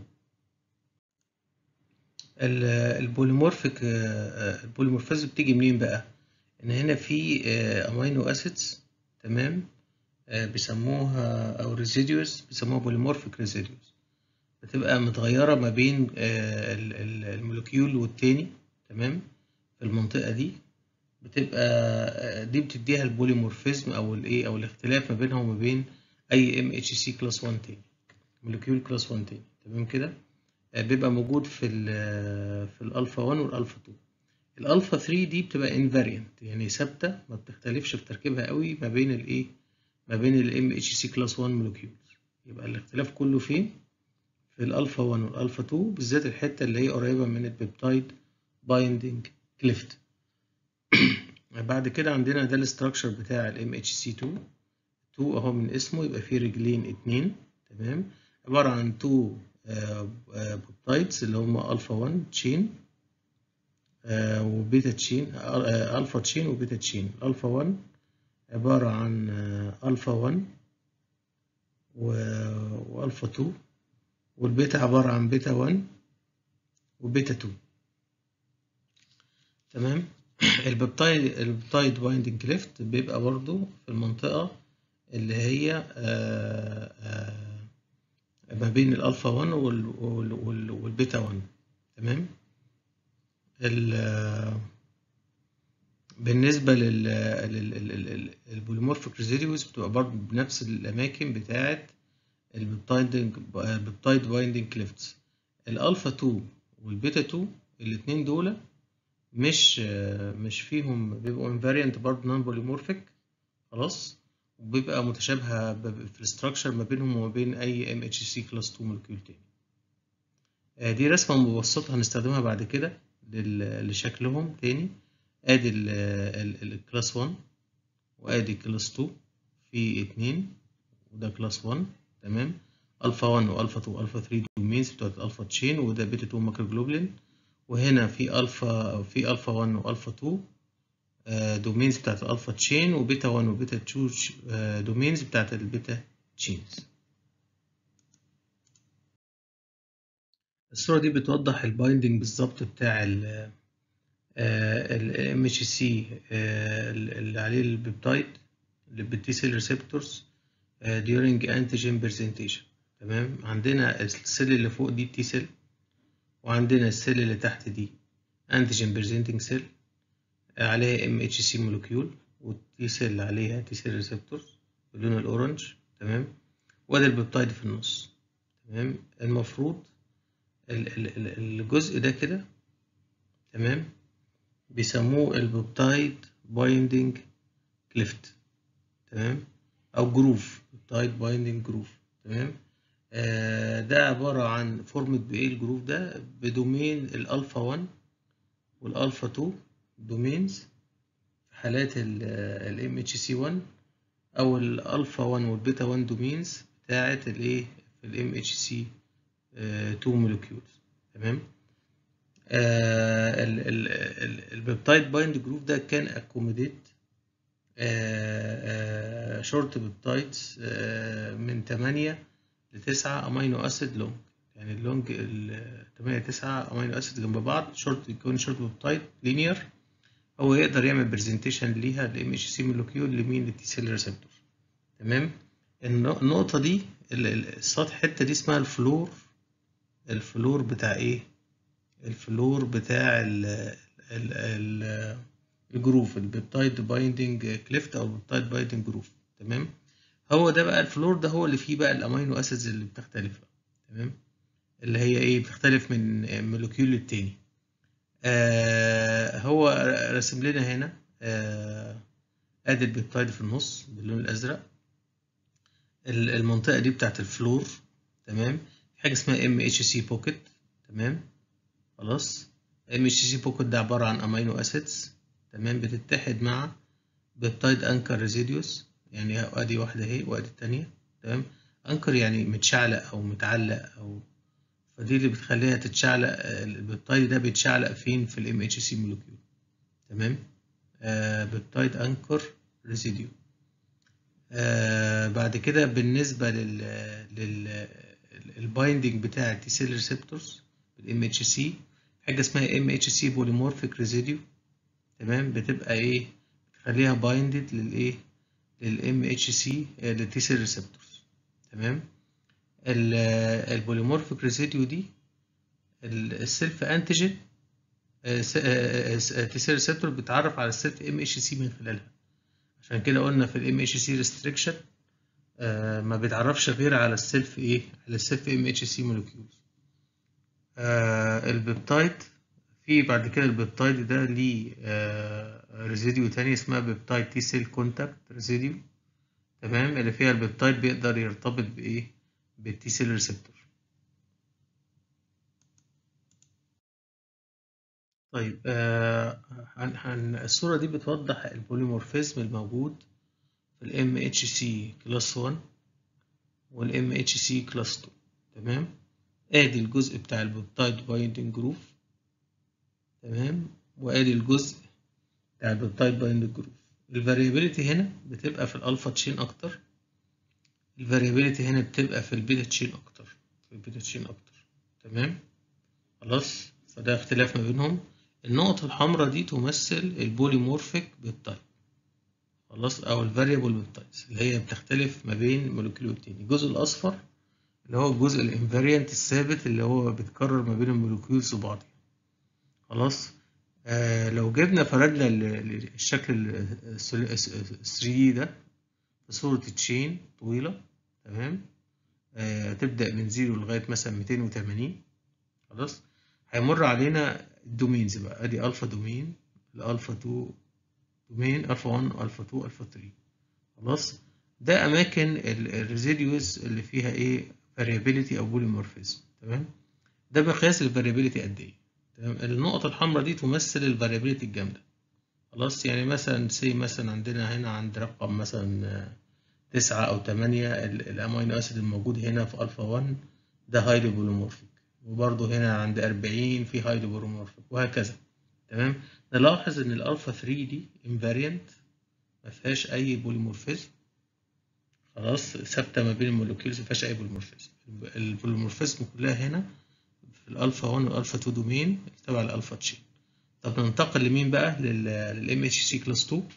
البوليمورفيزم بتيجي منين بقى؟ ان هنا في امينو اسيدز. تمام. بيسموها او ريزيديوز بيسموها بوليمورفيك ريزيديوز، بتبقى متغيره ما بين المولكيول والتاني. تمام. في المنطقه دي بتبقى دي بتديها البوليمورفيزم او الايه او الاختلاف ما بينها وما بين اي ام اتش سي كلاس 1 تاني، مولكيول كلاس 1 تاني. تمام كده. بيبقى موجود في الالفا 1 والالفا 2. الالفا 3 دي بتبقى انفاريانت، يعني ثابته ما بتختلفش في تركيبها قوي ما بين الايه، ما بين الام اتش سي كلاس 1 مولكيولز. يبقى الاختلاف كله فين؟ في الالفا 1 والالفا 2، بالذات الحته اللي هي قريبه من البيبتايد بايندينج كليفت. بعد كده عندنا ده الاستراكشر بتاع الام اتش سي 2 اهو من اسمه، يبقى فيه رجلين 2. تمام، عباره عن 2 بيبتايدز اللي هم الفا 1 تشين وبيتا تشين، الفا تشين وبيتا تشين. الفا 1 عباره عن الفا 1 والفا 2، والبيتا عباره عن بيتا 1 وبيتا 2. تمام. البيبتايد بايندينج كليفت بيبقى برضو في المنطقة اللي هي ما بين الألفا 1 والبيتا 1. تمام. بالنسبة للبوليمورفيك ريزيديوز بتبقى برضو بنفس الأماكن بتاعة البيبتايد بايندينج كليفتس. الألفا 2 والبيتا 2 الاتنين دول مش فيهم، بيبقوا انفاريانت برضه نون بوليمورفيك خلاص، وبيبقى متشابهه في الاستراكشر ما بينهم وما بين اي ام اتش سي كلاس 2 مولكيول تاني. دي رسمه مبسطه هنستخدمها بعد كده لشكلهم تاني. ادي الكلاس 1 وادي كلاس 2 في 2، وده كلاس 1. تمام. الفا 1 والفا 2 والفا 3 دومينز بتوعت الالفا تشين، وده بيتا 2 ماكروجلوبولين. وهنا في الفا 1 والفا 2 دومينز بتاعت الالفا تشين، وبيتا 1 وبيتا 2 دومينز بتاعت البيتا تشينز. الصورة دي بتوضح البايندنج بالظبط بتاع ال MHC اللي عليه البيبتايد اللي بالتي سيل ريسبتورز during antigen presentation. تمام. عندنا السيل اللي فوق دي التي سيل، وعندنا السيل اللي تحت دي Antigen Presenting Cell عليها MHC Molecule، والتي سيل عليها تي سيل ريسبتورز باللون الأورنج. تمام. وده البيبتايد في النص. تمام. المفروض الجزء ده كده تمام بيسموه البيبتايد بايندينج كليفت. تمام، أو جروف، بيبتايد بايندينج جروف. تمام. ده عبارة عن فورمت بإيه الجروف ده؟ بدومين الألفا 1 والألفا 2 دومينز في حالات ال MHC1، أو الألفا 1 والبيتا 1 دومينز بتاعة الإيه في ال MHC2 مولكيولز. تمام. البيبتايد بايند جروف ده كان أكوموديت شورت بيبتايدز من 8 ل 9 أمينو أسيد لونج، يعني اللونج 8 9 أمينو أسيد جنب بعض شورت، يكون شورت بيبتايد لينير. هو يقدر يعمل برزنتيشن ليها ل MHC مولكيول لمين؟ للتي سيل ريسبتور. تمام. النقطة دي السطح الحتة دي اسمها الفلور. الفلور بتاع ايه؟ الفلور بتاع الجروف، البيبتايد بايندينج كليفت او البيبتايد بايندينج جروف. تمام. هو ده بقى الفلور ده هو اللي فيه بقى الامينو اسيدز اللي بتختلف. تمام. اللي هي ايه؟ بتختلف من مولكيول للتاني. هو رسم لنا هنا ادي البيبتايد في النص باللون الازرق. المنطقه دي بتاعت الفلور. تمام. في حاجه اسمها MHC بوكيت. تمام. خلاص. MHC بوكيت ده عباره عن امينو اسيدز. تمام. بتتحد مع بيبتايد انكر ريزيديوس، يعني ادي واحده اهي وادي الثانيه. تمام. انكر يعني متشعلق او متعلق، او فدي اللي بتخليها تتشعلق. البيبتايد ده بيتشعلق فين؟ في الام اتش سي مولكيول. تمام. بيبتايد انكر ريزيديو. بعد كده بالنسبه للبايندنج بتاع التي سيل ريسبتورز بالام اتش سي، حاجه اسمها ام اتش سي بوليمورفيك ريزيديو. تمام. بتبقى ايه؟ بتخليها بايندد للايه؟ للام اتش سي للتي سيل ريسبتورز. تمام. البوليمورفيك ريزيديو دي السيلف انتيجين تي سيل ريسبتور بتعرف على السيلف ام اتش سي من خلالها. عشان كده قلنا في الام اتش سي ريستريكشن ما بيتعرفش غير على السيلف ايه؟ على السيلف ام اتش سي مولكيولز. البيبتايد في بعد كده البيبتايد ده ليه ريزيديو تاني اسمها بيبتايد تي سيل كونتاكت ريزيديو، تمام، اللي فيها البيبتايد بيقدر يرتبط بإيه؟ بالتي سيل ريسبتور. طيب الصورة دي بتوضح البوليمورفيزم الموجود في ال MHC كلاس 1 وال MHC كلاس 2، تمام. ادي الجزء بتاع البيبتايد بايندنج جروف، تمام، وادي الجزء بتاع البيبتايد بايندنج جروف. الفاريابيليتي هنا بتبقى في الالفا تشين اكتر، الفاريابيليتي هنا بتبقى في البيتا تشين اكتر، تمام. خلاص، فده اختلاف ما بينهم. النقطة الحمراء دي تمثل البوليمورفيك بيبتايد، خلاص، او الفاريبل بيبتايدز اللي هي بتختلف ما بين مولكيول والتاني. الجزء الاصفر اللي هو الجزء الانفاريانت الثابت اللي هو بيتكرر ما بين المولكيولز وبعضها. خلاص، لو جبنا فردنا الشكل 3 ده في صورة تشين طويلة، تمام، تبدأ من 0 لغاية مثلا 280. خلاص، هيمر علينا الدومينز بقى، ادي الفا دومين، الالفا 2 دومين، الفا 1 الفا 2 الفا 3. خلاص، ده اماكن الريزيديوز اللي فيها ايه؟ فاريابيليتي او بوليمورفيزم، تمام. ده مقياس الفاريابيليتي قد ايه، تمام. النقطة الحمراء دي تمثل الفاريابيليتي الجامدة. خلاص، يعني مثلا مثلا عندنا هنا عند رقم مثلا 9 أو 8 الأمينو أسيد الموجود هنا في ألفا 1 ده هايلي بوليمورفيك، وبرضه هنا عند 40 في هايلي بوليمورفيك، وهكذا، تمام. نلاحظ إن الألفا 3 دي انفاريانت، ما فيهاش أي بوليمورفيزم، خلاص، ثابتة ما بين المولكيولز، ما فيهاش أي بوليمورفيزم. البوليمورفيزم كلها هنا في الألفا 1 والألفا 2 دومين تبع الألفا تشين. طب ننتقل لمين بقى؟ لل MHC كلاس 2.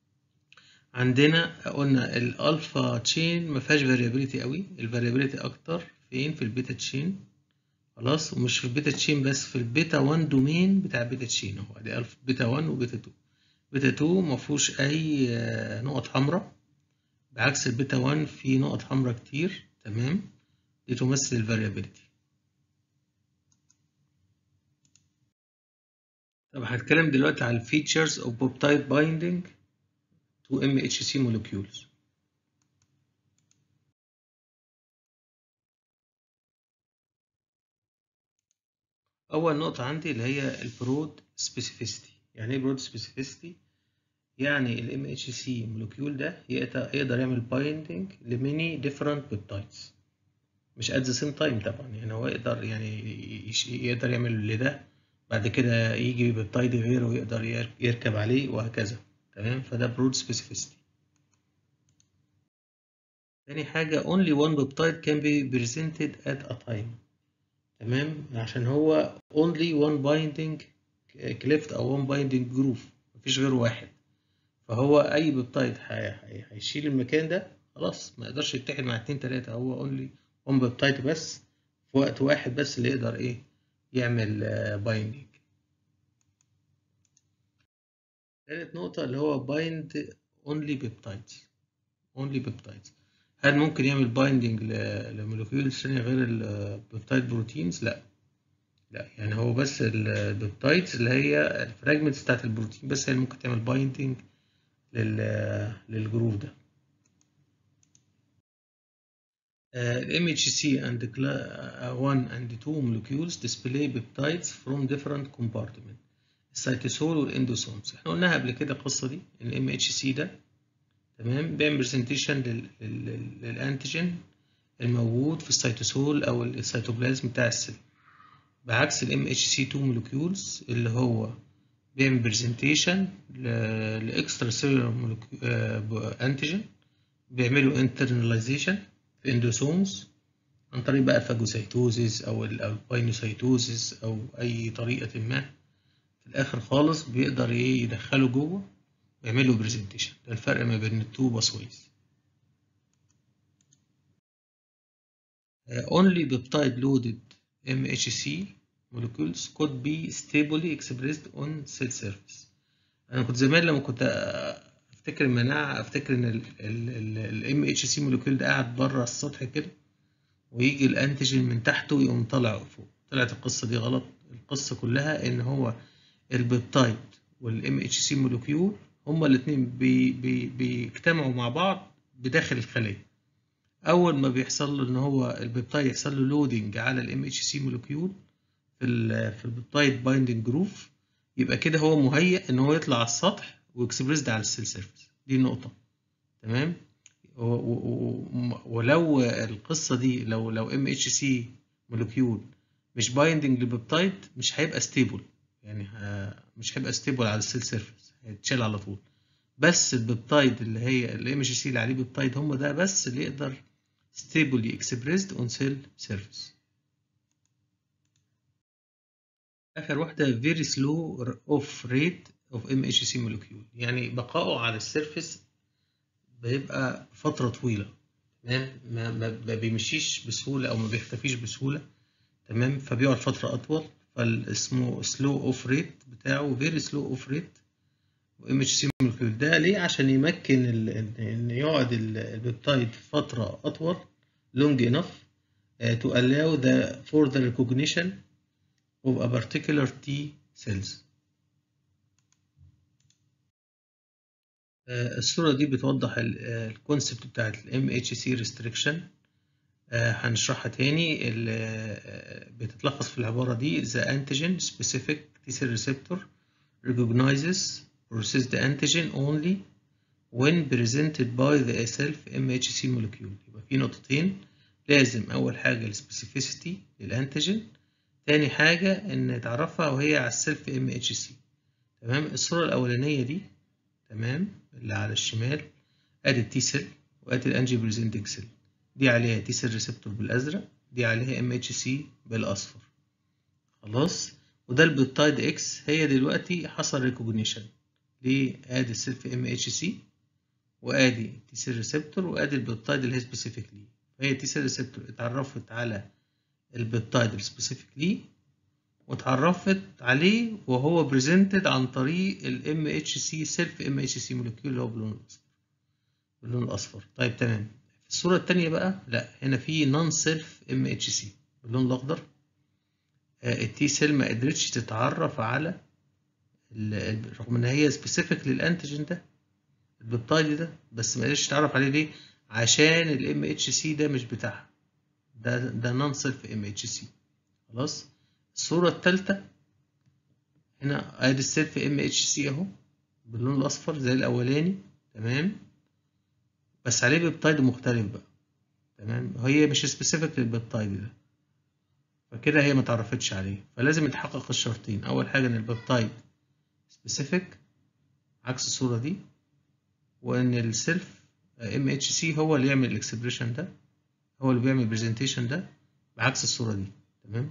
عندنا قلنا الالفا تشين ما فيهاش فاريابيليتي قوي، الفاريابيليتي اكتر فين؟ في البيتا تشين. خلاص، ومش في البيتا تشين بس، في البيتا 1 دومين بتاع البيتا تشين اهو، ادي الفا بيتا 1 وبيتا 2. بيتا 2 ما فيهوش اي نقط حمراء، بعكس البيتا 1 في نقط حمراء كتير، تمام. دي تمثل الفاريابيليتي. طب هنتكلم دلوقتي على الفيتشرز اوف بوبتايد بايندينج to MHC molecules. أول نقطة عندي اللي هي البرود سبيسيفيستي. يعني إيه برود سبيسيفيستي؟ يعني ال MHC مولكيول ده يقدر يعمل بايندينج لميني ديفرنت بيبتايدز، مش at the same time طبعا، يعني هو يقدر يقدر يعمل لده، بعد كده يجي بيبتايد غيره ويقدر يركب عليه وهكذا، تمام. فده برود سبيسيفيستي. تاني حاجة only one peptide can be presented at a time، تمام، عشان هو only one binding cleft أو one binding groove، مفيش غير واحد. فهو أي بيبتايد هيشيل المكان ده، خلاص ما يقدرش يتحد مع 2 3، هو only one بيبتايد بس في وقت واحد بس اللي يقدر إيه؟ يعمل بايندينج. تالت نقطة اللي هو bind only peptides. هل ممكن يعمل بايندينج لمولكيول ثانية غير البيبتايد بروتينز؟ لا، يعني هو بس البيبتايدز اللي هي الفراجمنتس بتاعت البروتين بس هي اللي ممكن تعمل بايندينج للجروف ده. ال MHC and 1 and 2 molecules display peptides from different compartments، السيتوسول والاندوسومز. احنا قلناها قبل كده القصة دي، ال MHC ده، تمام، بيعمل برزنتيشن للانتيجين الموجود في السيتوسول او السيتوبلازم بتاع السيل، بعكس ال MHC2 molecules اللي هو بيعمل برزنتيشن لاكسترا سيلولار انتيجين، بيعملوا انترناليزيشن في اندوسومز عن طريق بقى الفاجوسيتوزيس او الباينوسيتوزيس او اي طريقه ما، في الاخر خالص بيقدر يدخله جوه ويعمل له برزنتيشن. ده الفرق ما بين التو باسويز. only peptide loaded MHC molecules could be stably expressed on cell surface. انا كنت زمان لما كنت افتكر المناعه افتكر ان ال MHC مولكيول ده قاعد بره السطح كده، ويجي الانتيجين من تحته يقوم طالع فوق. طلعت القصه دي غلط، القصة كلها إن هو البيبتايد والام اتش سي مولكيول هما الاتنين بيجتمعوا مع بعض بداخل الخلية. أول ما بيحصل له إن هو البيبتايد يحصل له لودنج على الام اتش سي مولكيول في البيبتايد بايندنج جروف، يبقى كده هو مهيأ إن هو يطلع على السطح واكسبريسد على السيل سيرفيس. دي نقطة. تمام. ولو القصة دي لو ام اتش سي مولكيول مش بايندنج للبيبتايد مش هيبقى ستيبل، يعني مش هيبقى ستيبل على السيل سيرفيس، هيتشال على طول. بس البيبتايد اللي هي الام اتش سي اللي عليه بيبتايد هم ده بس اللي يقدر stably expressed on cell surface. آخر واحدة very slow off rate of MHC molecule، يعني بقائه على السيرفيس بيبقى فترة طويلة. تمام. ما بيمشيش بسهولة أو ما بيختفيش بسهولة. تمام. فبيقعد فترة أطول، فاسمه slow off rate بتاعه very slow off rate MHC molecule. ده ليه؟ عشان يمكن إن يقعد البيبتايد فترة أطول long enough to allow for the recognition of a particular T cells. الصورة دي بتوضح الكونسبت بتاعت MHC Restriction. هنشرحها تاني. بتتلخص في العبارة دي: The antigen specific T cell receptor recognizes processed antigen only when presented by the self MHC molecule. يبقى في نقطتين. لازم أول حاجة السبيسيفيسيتي للأنتيجين، تاني حاجة إن تعرفها وهي على السيلف MHC. تمام. الصورة الأولانية دي تمام اللي على الشمال ادي التي سيل وادي الانجين بريزنتنج سيل، دي عليها تي سيل ريسبتور بالازرق، دي عليها ام اتش سي بالاصفر. خلاص. وده البيبتايد اكس. هي دلوقتي حصل ريكوجنيشن ليه؟ ادي السيلف ام اتش سي وادي تي سيل ريسبتور وادي البيبتايد اللي هي سبيسيفيك ليه. فهي تي سيل ريسبتور اتعرفت على البيبتايد السبيسيفيك ليه واتعرفت عليه وهو بريزنتد عن طريق الام اتش سي سيلف ام اتش سي مولكيول اللي هو باللون الاصفر. طيب تمام. في الصوره الثانيه بقى لا، هنا في نون سيلف ام اتش سي باللون الاخضر. التي سيل ما قدرتش تتعرف على رغم ان هي سبيسيفيك للانتيجين ده البيبتايد ده، بس ما قدرتش تتعرف عليه ليه؟ عشان الام اتش سي ده مش بتاعها، ده نون سيلف ام اتش سي. خلاص. الصوره الثالثه هنا ادي السيلف ام اتش سي اهو باللون الاصفر زي الاولاني. تمام. بس عليه بيبتايد مختلف بقى. تمام. هي مش سبيسيفيك للبيبتايد ده، فكده هي ما تعرفتش عليه. فلازم يتحقق الشرطين: اول حاجه ان البيبتايد سبيسيفيك عكس الصوره دي، وان السيلف ام اتش سي هو اللي يعمل الاكسبريشن ده، هو اللي بيعمل البرزنتيشن ده بعكس الصوره دي. تمام.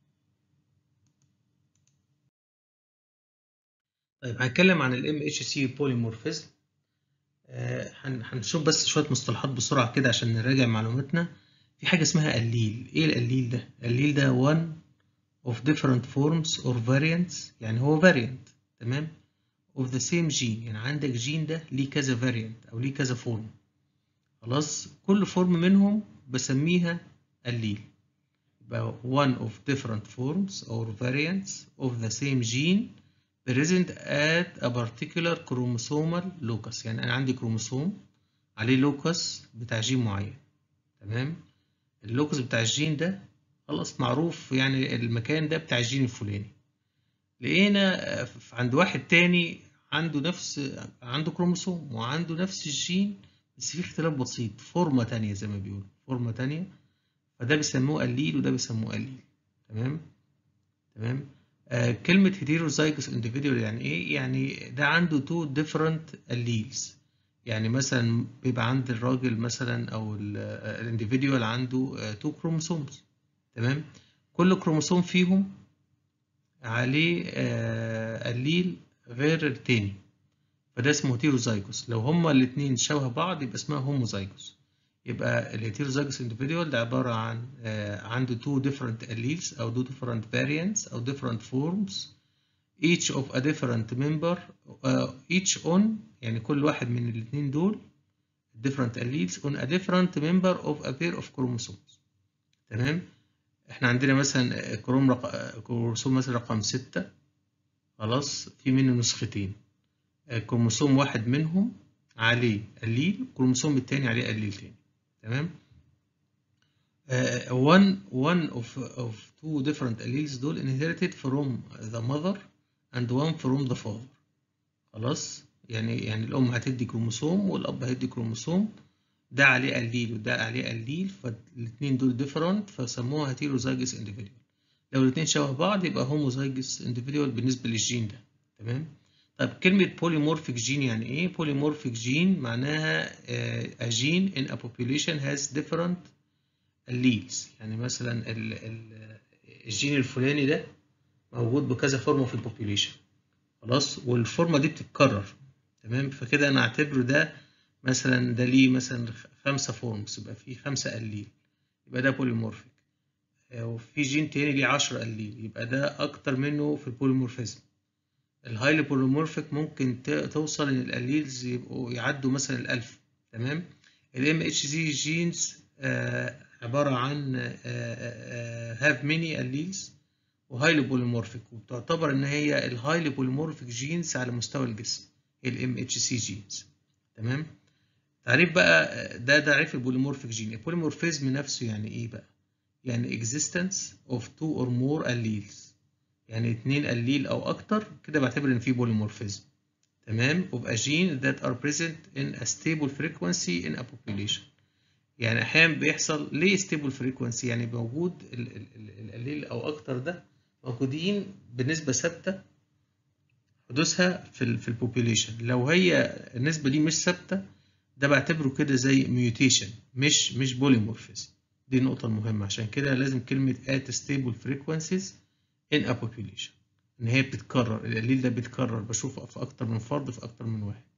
طيب هنتكلم عن الام اتش سي بوليمورفيزم. هنشوف بس شويه مصطلحات بسرعه كده عشان نراجع معلوماتنا. في حاجه اسمها الليل. ايه الاليل ده؟ الليل ده one of different forms or variants، يعني هو variant. تمام. of the same gene، يعني عندك جين ده ليه كذا variant او ليه كذا فورم. خلاص. كل فورم منهم بسميها الليل. يبقى one of different forms or variants of the same gene present at a particular chromosomal locus. يعني انا عندي كروموسوم عليه لوكس بتاع جين معين. تمام. اللوكس بتاع الجين ده خلاص معروف، يعني المكان ده بتاع الجين الفلاني. لقينا عند واحد تاني عنده كروموسوم وعنده نفس الجين بس في اختلاف بسيط، فورمة تانية زي ما بيقولوا، فورمة تانية. فده بيسموه الليل وده بيسموه الليل. تمام. تمام. كلمة heterozygous individual يعني ايه؟ يعني ده عنده two different alleles. يعني مثلا بيبقى عند الراجل مثلا او الانديفيديوال عنده two chromosomes. تمام. كل كروموسوم فيهم عليه الليل غير التاني، فده اسمه هيتيروزايجوس. لو هما الاتنين شبه بعض يبقى اسمها هوموزايجوس. يبقى الهيتيروزايجوس individual ده عبارة عن عنده two different alleles أو two different variants أو different forms each of a different member each on، يعني كل واحد من الاتنين دول different alleles on a different member of a pair of chromosomes. تمام. احنا عندنا مثلا كروموسوم مثلا رقم 6، خلاص، في منه نسختين. كروموسوم واحد منهم عليه الليل، والكروموسوم التاني عليه الليل تاني. تمام. one of two different alleles دول inherited from the mother and one from the father. خلاص، يعني الأم هتدي كروموسوم والأب هيدي كروموسوم، ده عليه الليل وده عليه الليل، فالاتنين دول different فسموها heterozygous individual. لو الاتنين شبه بعض يبقى homozygous individual بالنسبة للجين ده. تمام. طب كلمة polymorphic gene يعني ايه؟ polymorphic gene معناها a gene in a population has different alleles. يعني مثلا الجين الفلاني ده موجود بكذا فورمة في البوبيوليشن، خلاص، والفورمة دي بتتكرر. تمام. فكده انا اعتبره ده مثلا، ده ليه مثلا 5 فورمز، يبقى فيه 5 الليل، يبقى ده بوليمورفيك. وفي جين تاني ليه 10 الليل، يبقى ده اكتر منه في البوليمورفيزم. الهايلي بوليمورفيك ممكن توصل ان الاليلز يبقوا يعدوا مثلا 1000. تمام. الام اتش سي جينز عباره عن هاف ميني الليلز وهايلي بوليمورفيك، وبتعتبر ان هي الهايلي بوليمورفيك جينز على مستوى الجسم، هي الام اتش سي جينز. تمام. تعريف بقى، ده تعريف البوليمورفيك جين. البوليمورفيزم نفسه يعني ايه بقى؟ يعني existence of two or more alleles، يعني 2 الليل او اكتر، كده بعتبر ان في بوليمورفيزم. تمام. of a gene that are present in a stable frequency in a population. يعني احيانا بيحصل ليه stable frequency، يعني موجود الليل او اكتر ده موجودين بنسبة ثابتة حدوثها في البوبيوليشن. لو هي النسبة دي مش ثابتة، ده بعتبره كده زي ميوتيشن، مش بوليمورفيزم. دي النقطة المهمة، عشان كده لازم كلمة at stable frequencies in a population، إن هي بتتكرر، القليل ده بيتكرر، بشوفه في أكتر من فرد، في أكتر من واحد.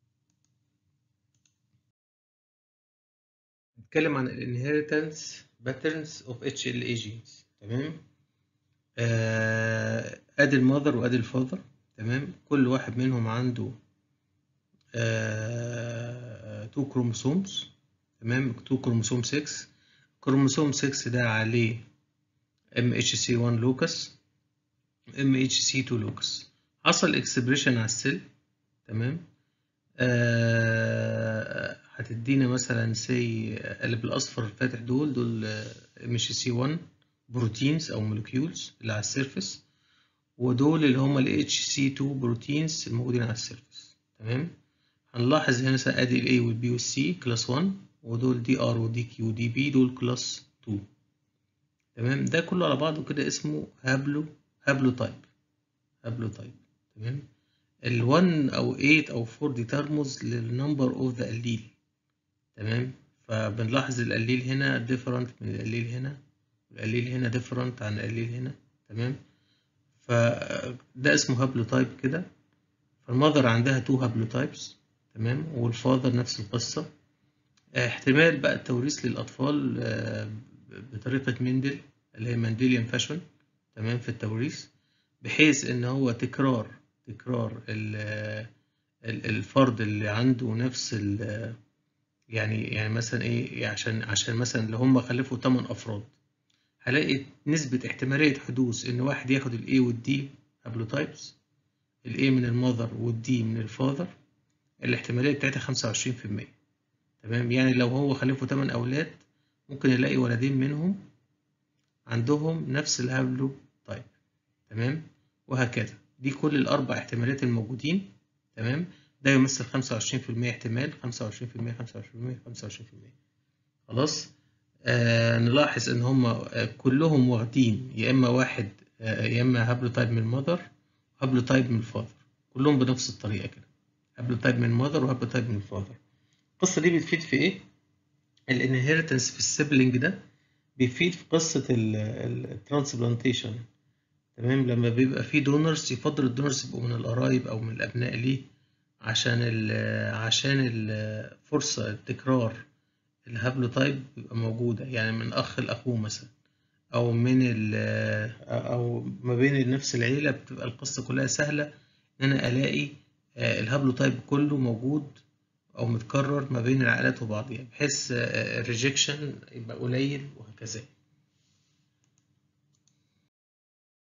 نتكلم عن inheritance patterns of HLA genes. تمام. أدي المذر وأدي الفاذر. تمام. كل واحد منهم عنده 2 كروموسومز. تمام. 2 كروموسوم 6. كروموسوم 6 ده عليه MHC 1 لوكس، MHC 2 لوكس. حصل اكسبريشن على السيل. تمام. هتدينا مثلا سي اللي بالاصفر الفاتح دول MHC 1 بروتينز او مولكيولز اللي على السيرفس، ودول اللي هم ال HC2 بروتينز الموجودين على السيرفس. تمام. هنلاحظ هنا مثلا ادي ال A وال B وال C كلاس 1، ودول DR ودي Q ودي B دول كلاس 2. تمام. ده كله على بعضه كده اسمه هابلوتايب. تمام. ال 1 او 8 او 4 دي ترمز للنمبر اوف ذا الليل. تمام. فبنلاحظ القليل هنا ديفرنت من القليل هنا، والقليل هنا ديفرنت عن القليل هنا. تمام. فده اسمه هابلوتايب كده. فالمذر عندها 2 هابلوتايبس. تمام. والفاذر نفس القصة. احتمال بقى التوريث للأطفال بطريقة مندل اللي هي منديليان فاشون. تمام. في التوريث، بحيث ان هو تكرار الفرد اللي عنده نفس يعني مثلا ايه، عشان مثلا اللي هم خلفوا 8 افراد، هلاقي نسبة احتمالية حدوث ان واحد ياخد الاي والدي هابلوتايبس، الاي من المذر والدي من الفاذر، الاحتمالية بتاعتها 25%. تمام. يعني لو هو خلفه 8 اولاد، ممكن يلاقي ولدين منهم عندهم نفس الهابلو تايب. تمام. وهكذا، دي كل الاربع احتمالات الموجودين. تمام. ده يمثل 25% احتمال، 25%، 25%، 25%. خلاص. نلاحظ ان هم كلهم واخدين يا اما واحد يا اما هابلوتايب من المذر وهابلوتايب من الفاذر، كلهم بنفس الطريقه كده، هابلوتايب من المذر وهابلوتايب من الفاذر. القصه دي بتفيد في ايه؟ الانهيرتنس في السيبلينج ده بيفيد في قصه الترانسبلانتيشن. تمام. لما بيبقى في دونرز، يفضل الدونرز يبقوا من القرايب او من الابناء ليه، عشان الفرصه التكرار الهابلوتايب بيبقى موجوده، يعني من اخ لاخوه مثلا، او او ما بين نفس العيله، بتبقى القصه كلها سهله ان انا الاقي الهابلوتايب كله موجود او متكرر ما بين العائلات وبعضها، بحيث الريجكشن يبقى قليل وهكذا.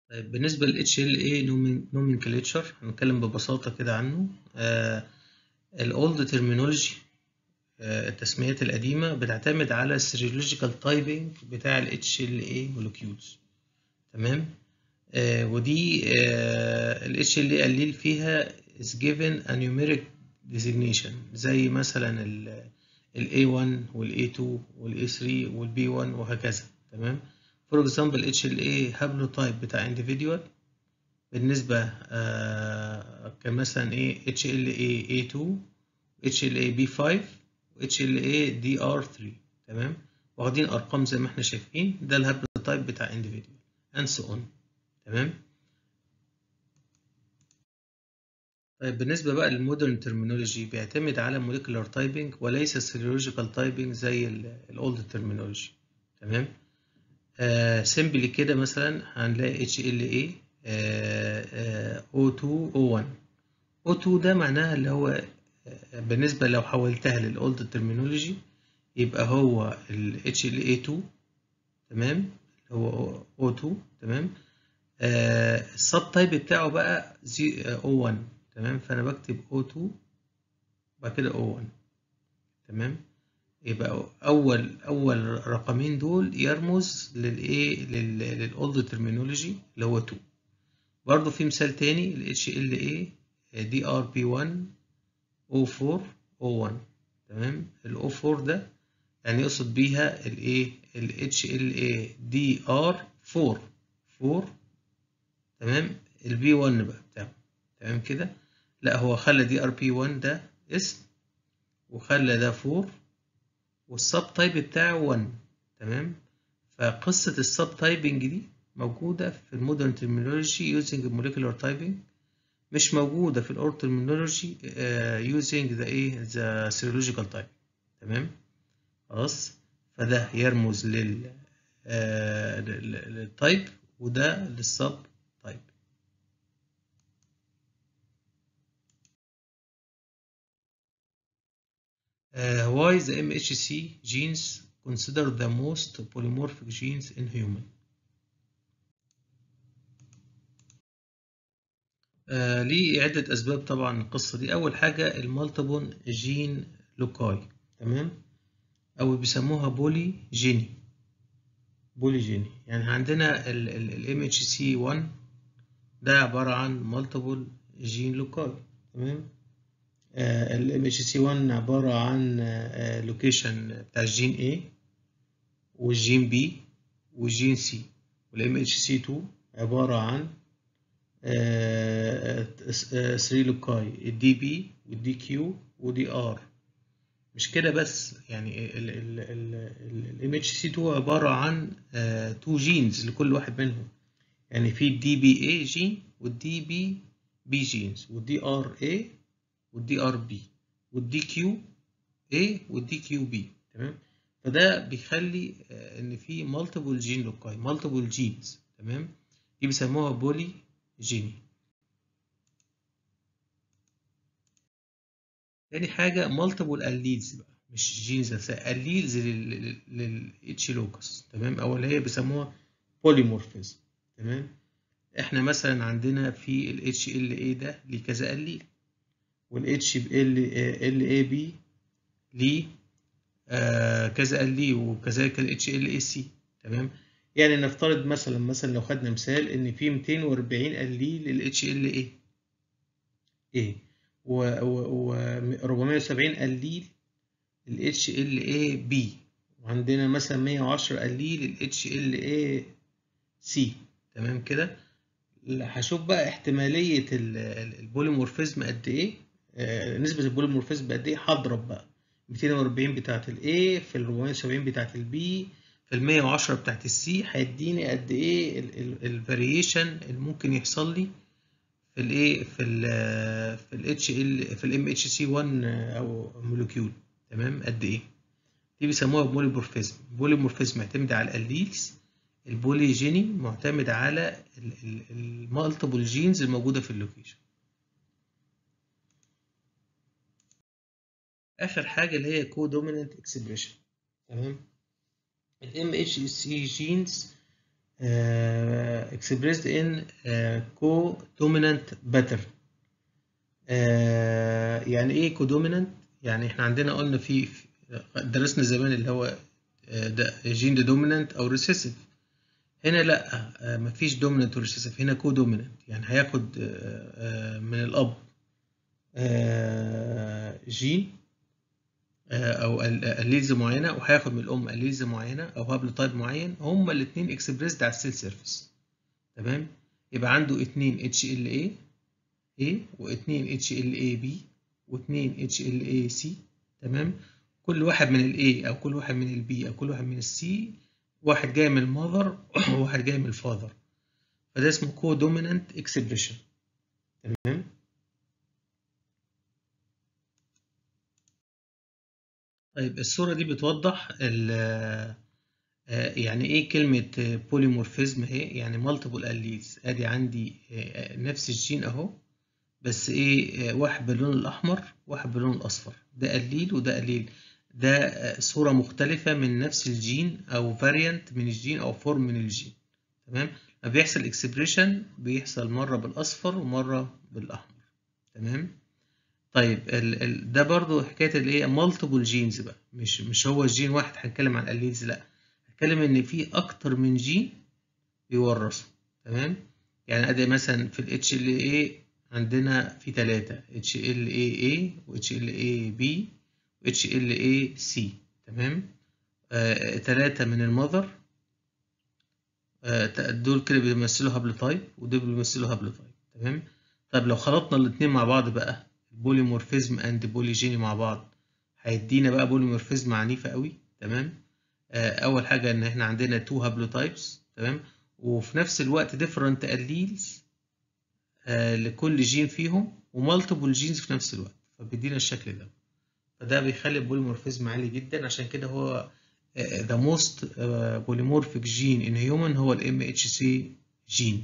طيب بالنسبة لل HLA Nomenclature هنتكلم ببساطة كده عنه. ال old terminology التسميات القديمة بتعتمد على السيرولوجيكال تايبنج بتاع ال HLA molecules. تمام. ودي ال HLA قليل فيها is given a numeric designation زي مثلا ال A1 وال A2 وال A3 وال B1 وهكذا. تمام. for example HLA haplotype بتاع individual بالنسبة كمثلا ايه HLA A2 HLA B5 و HLA DR3. تمام. واخدين ارقام زي ما احنا شايفين، ده الهابلوتايب بتاع individual and so on. تمام. طيب بالنسبة بقى للمودرن ترمينولوجي بيعتمد على موليكولار تايبنج وليس سيرولوجيكال تايبنج زي الاولد ترمينولوجي. تمام. سيمبلي كده مثلا هنلاقي HLA O2 O1. O2 ده معناها اللي هو بالنسبة لو حولتها للاولد ترمينولوجي يبقى هو ال HLA2. تمام. اللي هو O2. تمام. السب تايب بتاعه بقى O1. تمام. فانا بكتب O2 وبعد كده O1. تمام. يبقى اول رقمين دول يرمز للايه للاولد ترمينولوجي اللي هو 2. برضو في مثال تاني ال HLA DRP1 O4 O1. تمام. ال O4 ده يعني يقصد بيها الايه ال HLA DR4 4. تمام. ال B1 بقى بتاعه. تمام كده. لا هو خلى DRP1 ده اسم وخلى ده 4 والسب تايب بتاعه 1. تمام. فقصة السب تايبنج دي موجودة في المودرن ترمينولوجي يوزنج موليكولار تايبنج، مش موجودة في الاورد ترمينولوجي يوزنج ذا ايه ذا سيرولوجيكال تايب. تمام. خلاص. فده يرمز للتايب وده للسب تايب. Why the MHC genes considered the most polymorphic genes in human? ليه عدة أسباب طبعا القصة دي. أول حاجة المالتيبل جين لوكاي. تمام. أو بيسموها بولي جيني. يعني عندنا ال MHC1 ده عبارة عن مالتيبل جين لوكاي. تمام. ال MHC1 عبارة عن لوكيشن بتاع الجين A والجين B والجين C. وال MHC2 عبارة عن 3 لوكاي الدي بي والدي كيو ودي ار. مش كده بس، يعني ال MHC2 عبارة عن 2 جينز لكل واحد منهم. يعني في الدي بي اي جين والدي بي جينز والدي ار اي والدي ار بي والدي كيو اي والدي كيو بي. تمام. فده بيخلي ان في مالتيبل جين لوكاي مالتيبل جينز. تمام. دي بيسموها بولي جيني. تاني حاجة مالتيبل الليدز بقى، مش جينز بس الليدز للاتش لوكس. تمام. او اللي هي بيسموها بوليمورفيزم. تمام. احنا مثلا عندنا في ال HLA ده ليه كذا الليل، وال HLA B ليه كذا الليل، وكذلك ال HLA C. تمام. يعني نفترض مثلا لو خدنا مثال ان في 240 الليل لل HLA A و 470 الليل ال HLA-B، وعندنا مثلا 110 قليل ال HLA-C. تمام كده. هشوف بقى احتمالية البوليمورفيزم قد ايه، نسبة البوليمورفيزم قد ايه. هضرب بقى 240 بتاعت ال A في ال 470 بتاعت ال B في ال 110 بتاعت ال C، هيديني قد ايه الفاريشن اللي ممكن يحصل لي في الايه في ال HL في ال MHC1 او مولكيول. تمام. قد ايه دي بيسموها بوليمورفيزم. البوليمورفيزم معتمد على الاليلز، البوليجيني معتمد على المالتيبل جينز الموجوده في اللوكيشن. اخر حاجه اللي هي كودومينانت اكسبريشن. تمام. الام اتش سي جينز expressed in co-dominant pattern. يعني ايه co-dominant؟ يعني احنا عندنا قلنا في درسنا زمان اللي هو ده جين دومينانت او ريسيسيف. هنا لا، مفيش دومينانت وريسيسيف، هنا co-dominant، يعني هياخد من الاب جين او الليز معينه، وهياخد من الام الليز معينه او هابلوتايب معين، هما الاثنين اكسبريسد على السيل سيرفيس. تمام، يبقى عنده 2 HLA A و2 HLA B و2 HLA C. تمام، كل واحد من ال A او كل واحد من ال B او كل واحد من ال C، واحد جاي من المذر وواحد جاي من الفاذر، فده اسمه كو-دومينانت اكسبريشن. تمام. طيب الصورة دي بتوضح يعني ايه كلمة بوليمورفيزم اهي، يعني مالتيبل الليلز. ادي عندي نفس الجين اهو، بس ايه، واحد باللون الاحمر واحد باللون الاصفر، ده الليل وده الليل. ده صورة مختلفة من نفس الجين او فاريانت من الجين او فورم من الجين. تمام، لما بيحصل اكسبريشن بيحصل مرة بالاصفر ومرة بالاحمر. تمام. طيب ده برضو حكايه الايه مالتيبل جينز بقى، مش هو الجين واحد هنتكلم عن الليدز، لا هنتكلم ان في اكتر من جين بيورثوا. تمام، يعني ادي مثلا في ال HLA عندنا في 3 HLA و HLA B و HLA C. تمام، 3 من المذر، دول كده بيمثلوا هابلوتايب ودول بيمثلوا هابلوتايب. تمام. طب لو خلطنا الاثنين مع بعض بقى، البوليمورفيزم اند بوليجيني مع بعض، هيدينا بقى بوليمورفيزم عنيفه قوي. تمام، اول حاجه ان احنا عندنا 2 هابلوتايبس. تمام، وفي نفس الوقت ديفرنت الليلز لكل جين فيهم، ومالتيبل جينز في نفس الوقت، فبيدينا الشكل ده. فده بيخلي البوليمورفيزم عالي جدا، عشان كده هو the most polymorphic gene in human هو ال MHC gene.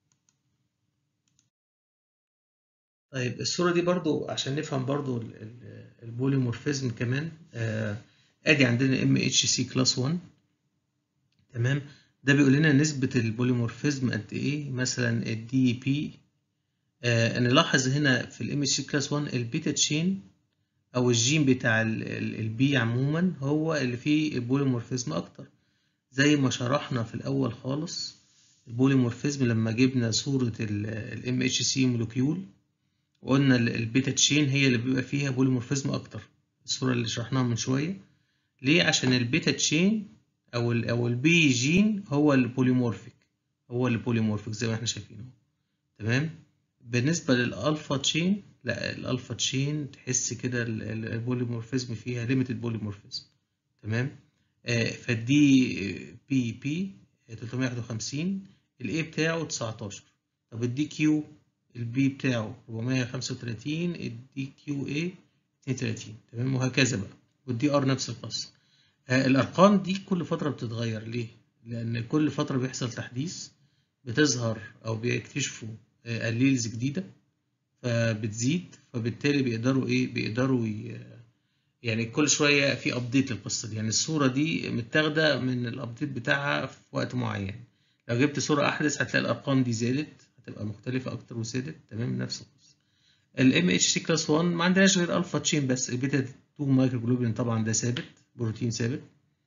طيب الصورة دي برضو عشان نفهم برضو البوليمورفيزم كمان، ادي عندنا MHC كلاس 1. تمام، ده بيقول لنا نسبة البوليمورفيزم قد ايه. مثلا الدي بي، نلاحظ هنا في ال MHC كلاس 1 البيتا تشين او الجين بتاع البي عموما هو اللي فيه البوليمورفيزم اكتر، زي ما شرحنا في الاول خالص. البوليمورفيزم لما جبنا صورة ال MHC مولكيول وقلنا البيتا تشين هي اللي بيبقى فيها بوليمورفيزم اكتر، الصورة اللي شرحناها من شوية. ليه؟ عشان البيتا تشين او البي جين هو البوليمورفيك، زي ما احنا شايفينه. تمام، بالنسبة للألفا تشين لا، الألفا تشين تحس كده البوليمورفيزم فيها ليميتد بوليمورفيزم. تمام، فالدي بي 351 الاي بتاعه 19. طب الدي كيو البي بتاعه 435، الدي كيو اي 32. تمام، وهكذا بقى. والدي ار نفس القصة. الأرقام دي كل فترة بتتغير. ليه؟ لأن كل فترة بيحصل تحديث، بتظهر أو بيكتشفوا الليلز جديدة فبتزيد، فبالتالي بيقدروا يعني كل شوية في أبديت للقصة دي. يعني الصورة دي متاخدة من الأبديت بتاعها في وقت معين، لو جبت صورة أحدث هتلاقي الأرقام دي زادت، هتبقى مختلفة أكتر وزادت. تمام، نفس القصة. ال MHC كلاس 1 ما عندناش غير ألفا تشين بس، البيتا 2 مايكروجلوبين طبعا ده ثابت، بروتين ثابت.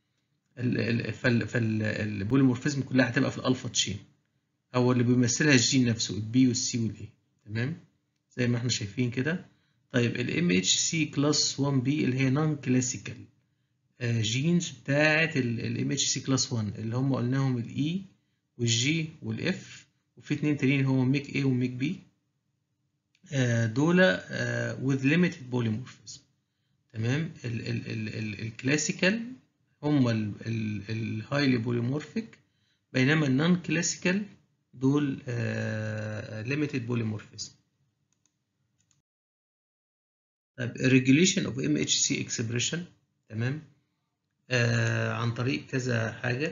فالبوليمورفيزم كلها هتبقى في الألفا تشين، أو اللي بيمثلها الجين نفسه البي والسي والإي. تمام، زي ما احنا شايفين كده. طيب ال MHC كلاس 1B اللي هي نون كلاسيكال جينز بتاعت ال MHC كلاس 1 اللي هم قلناهم الإي والجي والإف، وفي اتنين تانيين هو ميك A وميك B. دول with limited polymorphism. تمام، الكلاسيكال هم الهايلي بوليمورفيك، بينما النون كلاسيكال دول limited polymorphism. طيب regulation of MHC expression. تمام، عن طريق كذا حاجة.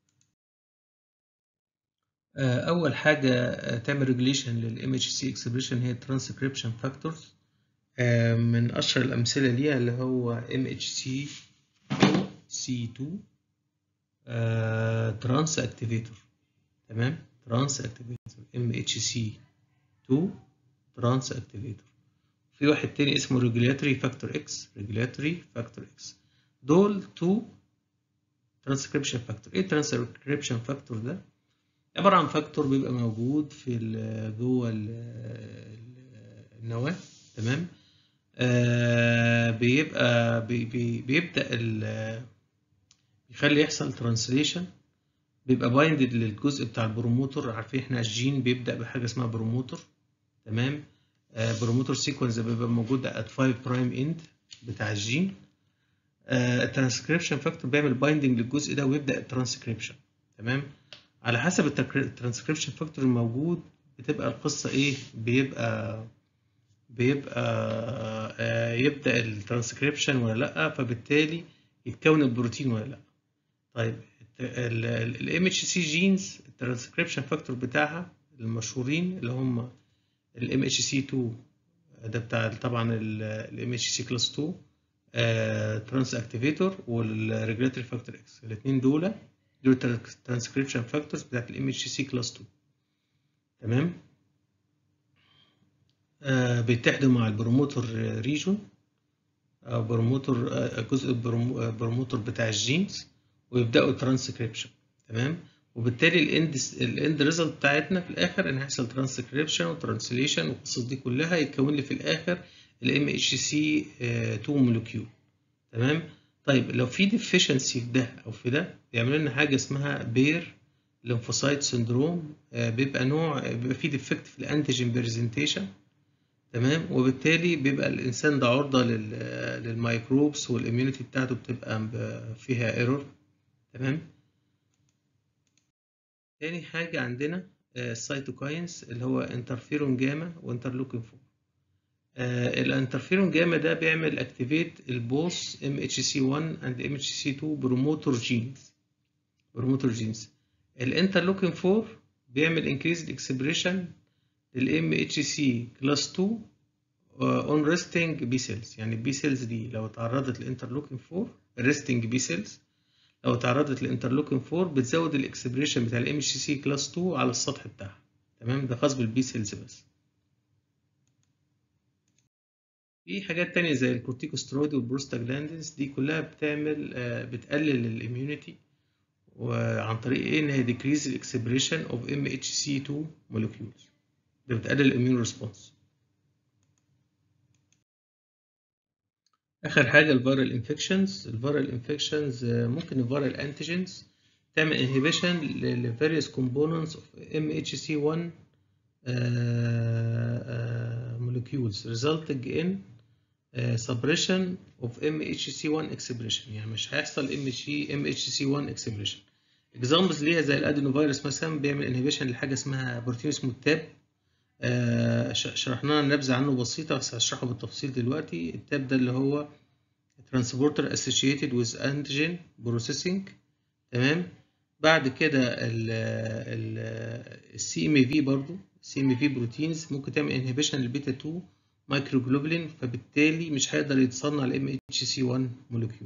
أول حاجة تعمل regulation لل MHC expression هي transcription factors. من أشهر الأمثلة ليها اللي هو MHC C2 trans activator. تمام، ترانس اكتيفيتور MHC2 ترانس اكتيفيتور. في واحد تاني اسمه ريجولاتوري فاكتور اكس، ريجولاتوري فاكتور اكس. دول 2 ترانسكريبشن فاكتور. ايه الترانسكريبشن فاكتور ده؟ عباره عن فاكتور بيبقى موجود في جوه النواه، تمام. بيبدا يخلي يحصل ترانسليشن، بيبقى بايندد للجزء بتاع البروموتور. عارفين احنا الجين بيبدا بحاجه اسمها بروموتور، تمام. بروموتور سيكونس بيبقى موجود at 5 برايم اند بتاع الجين. الترانسكريبشن فاكتور بيعمل بايندنج للجزء ده ويبدا الترانسكريبشن، تمام. على حسب الترانسكريبشن فاكتور الموجود بتبقى القصه ايه، بيبقى يبدا الترانسكريبشن ولا لا، فبالتالي يتكون البروتين ولا لا. طيب ال MHC جينز الترانسكريبشن فاكتور بتاعها المشهورين اللي هم ال MHC2 ده بتاع طبعا ال MHC كلاس 2 ترانس اكتيفيتور، والريجولاتوري فاكتور اكس. الاثنين دول ترانسكريبشن فاكتورز بتاعت ال MHC كلاس 2، تمام. بيتحدوا مع البروموتور ريجون او بروموتور جزء البروموتور بتاع الجينز ويبداوا الترانسكريبشن، تمام. وبالتالي الاند ريزلت بتاعتنا في الاخر ان هيحصل ترانسكريبشن وترانسليشن والقصص دي كلها يتكون لي في الاخر ال MHC 2 مولكيول، تمام. طيب لو في ديفيشنسي في ده او في ده بيعملوا لنا حاجه اسمها بير ليمفوسايت سندروم. بيبقى في ديفكت في الانتيجين بريزنتيشن، تمام. وبالتالي بيبقى الانسان ده عرضه للميكروبس والاميونيتي بتاعته بتبقى فيها ايرور، تمام. تاني حاجه عندنا السيتوكاينز اللي هو انترفيرون جاما وانترلوكين 4. الانترفيرون جاما ده بيعمل اكتيفيت البوث MHC1 and MHC2 بروموتور جينز. الانترلوكين 4 بيعمل انكريز الاكسبريشن لل MHC كلاس 2 اون ريستنج بي سيلز. يعني البي سيلز دي لو تعرضت للانترلوكين 4 الريستنج بي سيلز لو تعرضت للانترلوكين 4 بتزود الاكسبريشن بتاع ال MHC كلاس 2 على السطح بتاعها، تمام. ده خاص بالبي سيلز بس. في حاجات تانية زي الكورتيكوسترويد والبروستاجلاندينز دي كلها بتقلل الاميونيتي وعن طريق ايه؟ ان هي decrease الاكسبريشن of MHC2 molecules. ده بتقلل الاميون ريسبونس. اخر حاجه الفيرال انفكشنز ممكن الفيرال انتيجنز تعمل انهبيشن لفاريوس كومبوننتس اوف MHC1 molecules resulting in suppression of MHC1 expression. يعني مش هيحصل MHC1 expression. examples ليها زي الادينوفيروس مثلا بيعمل انهبيشن لحاجه اسمها بروتين اسمه التاب. شرحنا نبذه عنه بسيطه بس هشرحه بالتفصيل دلوقتي. التاب ده اللي هو transporter associated with antigen processing، تمام. بعد كده السي ام في برضو السي ام في بروتينز ممكن تعمل انهبيشن للبيتا 2 مايكروجلوبولين، فبالتالي مش هيقدر يتصنع ال MHC1 مولكيول.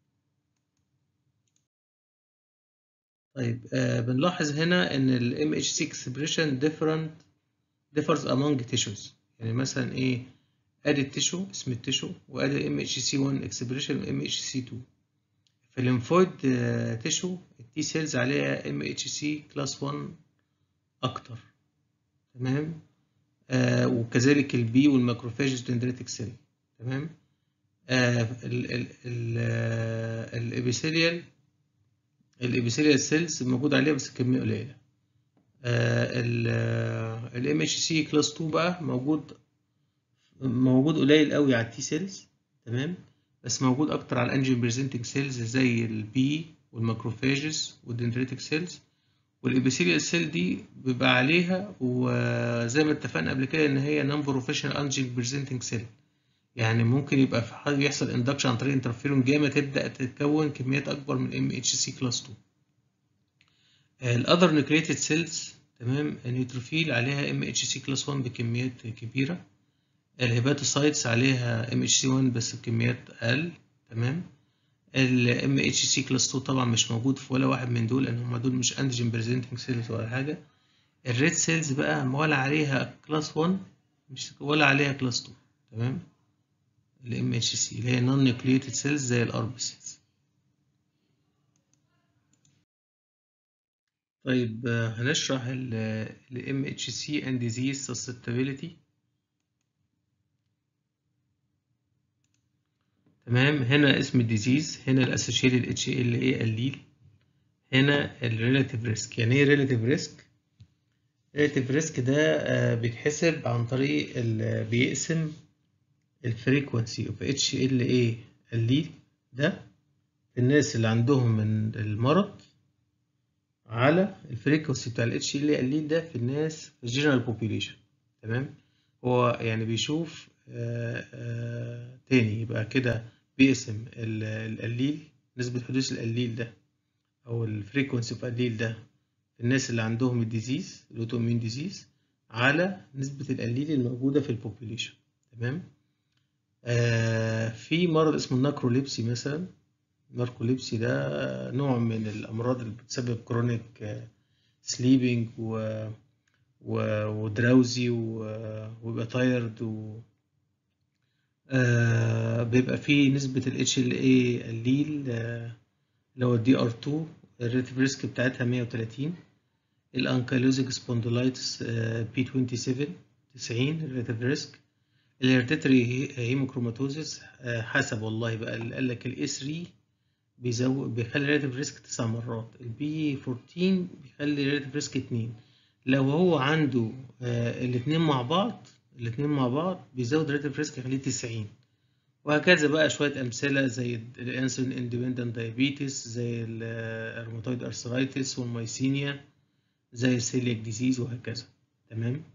طيب بنلاحظ هنا ان ال MHC expression differs among tissues. يعني مثلا ايه؟ ادي التيشو اسم التيشو وادي MHC1 expression و MHC2. في الليمفويد تيشو التي سيلز عليها MHC كلاس 1 اكتر، تمام. وكذلك البي والماكروفاج دندريتك سيل، تمام. الابيثيليال سيلز موجود عليها بس كميه قليله. ال MHC كلاس 2 بقى موجود قليل قوي على التي سيلز، تمام. بس موجود اكتر على الانجين بريزنتنج سيلز زي البي والماكروفاجز والدندريتك سيلز. والابيثيليال سيل دي بيبقى عليها، وزي ما اتفقنا قبل كده ان هي نون بروفيشنال انجين بريزنتنج سيل. يعني ممكن يبقى في حاجه يحصل اندكشن عن طريق انترفيرون جاما تبدا تتكون كميات اكبر من MHC كلاس 2. الاذر نيوكليتد سيلز، تمام. النيوتروفيل عليها MHC كلاس 1 بكميات كبيره. الهيباتوسايتس عليها MHC1 بس بكميات اقل، تمام. ال MHC كلاس 2 طبعا مش موجود في ولا واحد من دول، لان هم دول مش انتيجين بريزنتنج سيلز ولا حاجه. الريد سيلز بقى ولا عليها كلاس 1 مش ولا عليها كلاس 2. تمام. ال MHC اللي هي نون نيوكليوتيد سيلز زي الار بي سيلز. طيب هنشرح ال MHC and disease susceptibility. تمام. هنا اسم الديزيز، هنا الاسوشيتد HLA الليل، هنا الريلاتيف ريسك. يعني ايه ريلاتيف ريسك؟ ريلاتيف ريسك ده بيتحسب عن طريق بيقسم الفريكونسي اوف HLA الليل ده في الناس اللي عندهم من المرض على الفريكونسي بتاع ال HLA الليل ده في الناس في الجنرال بوبيليشن. تمام. هو يعني بيشوف تاني يبقى كده بيقسم القليل، نسبة حدوث القليل ده أو الفريكونسي اوف القليل ده في الناس اللي عندهم الديزيز الأوتو إميون ديزيز على نسبة القليل الموجودة في البوبيليشن. تمام. في مرض اسمه الناكروليبسي مثلا. الناركوليبسي ده نوع من الأمراض اللي بتسبب كرونيك سليبنج ودراوزي ويبقى تايرد بيبقى فيه نسبة ال HLA الليل اللي هو DR2 الريلاتيف ريسك بتاعتها 130. الانكيلوزيك سبونديلايتس P27 90 الريلاتيف ريسك. الهيرتيتري هيموكروماتوزيس حسب والله بقى اللي قال لك ال A3 بيخلي الريلاتيف ريسك 9 مرات، ال B14 بيخلي الريلاتيف ريسك 2. لو هو عنده الاثنين مع بعض بيزود الريلاتيف ريسك يخليه 90. وهكذا بقى شوية أمثلة زي الانسولين اندبندنت دايابيتس، زي الروماتويد ارثرايتس والمايسينيا، زي السيلياك ديزيز وهكذا. تمام.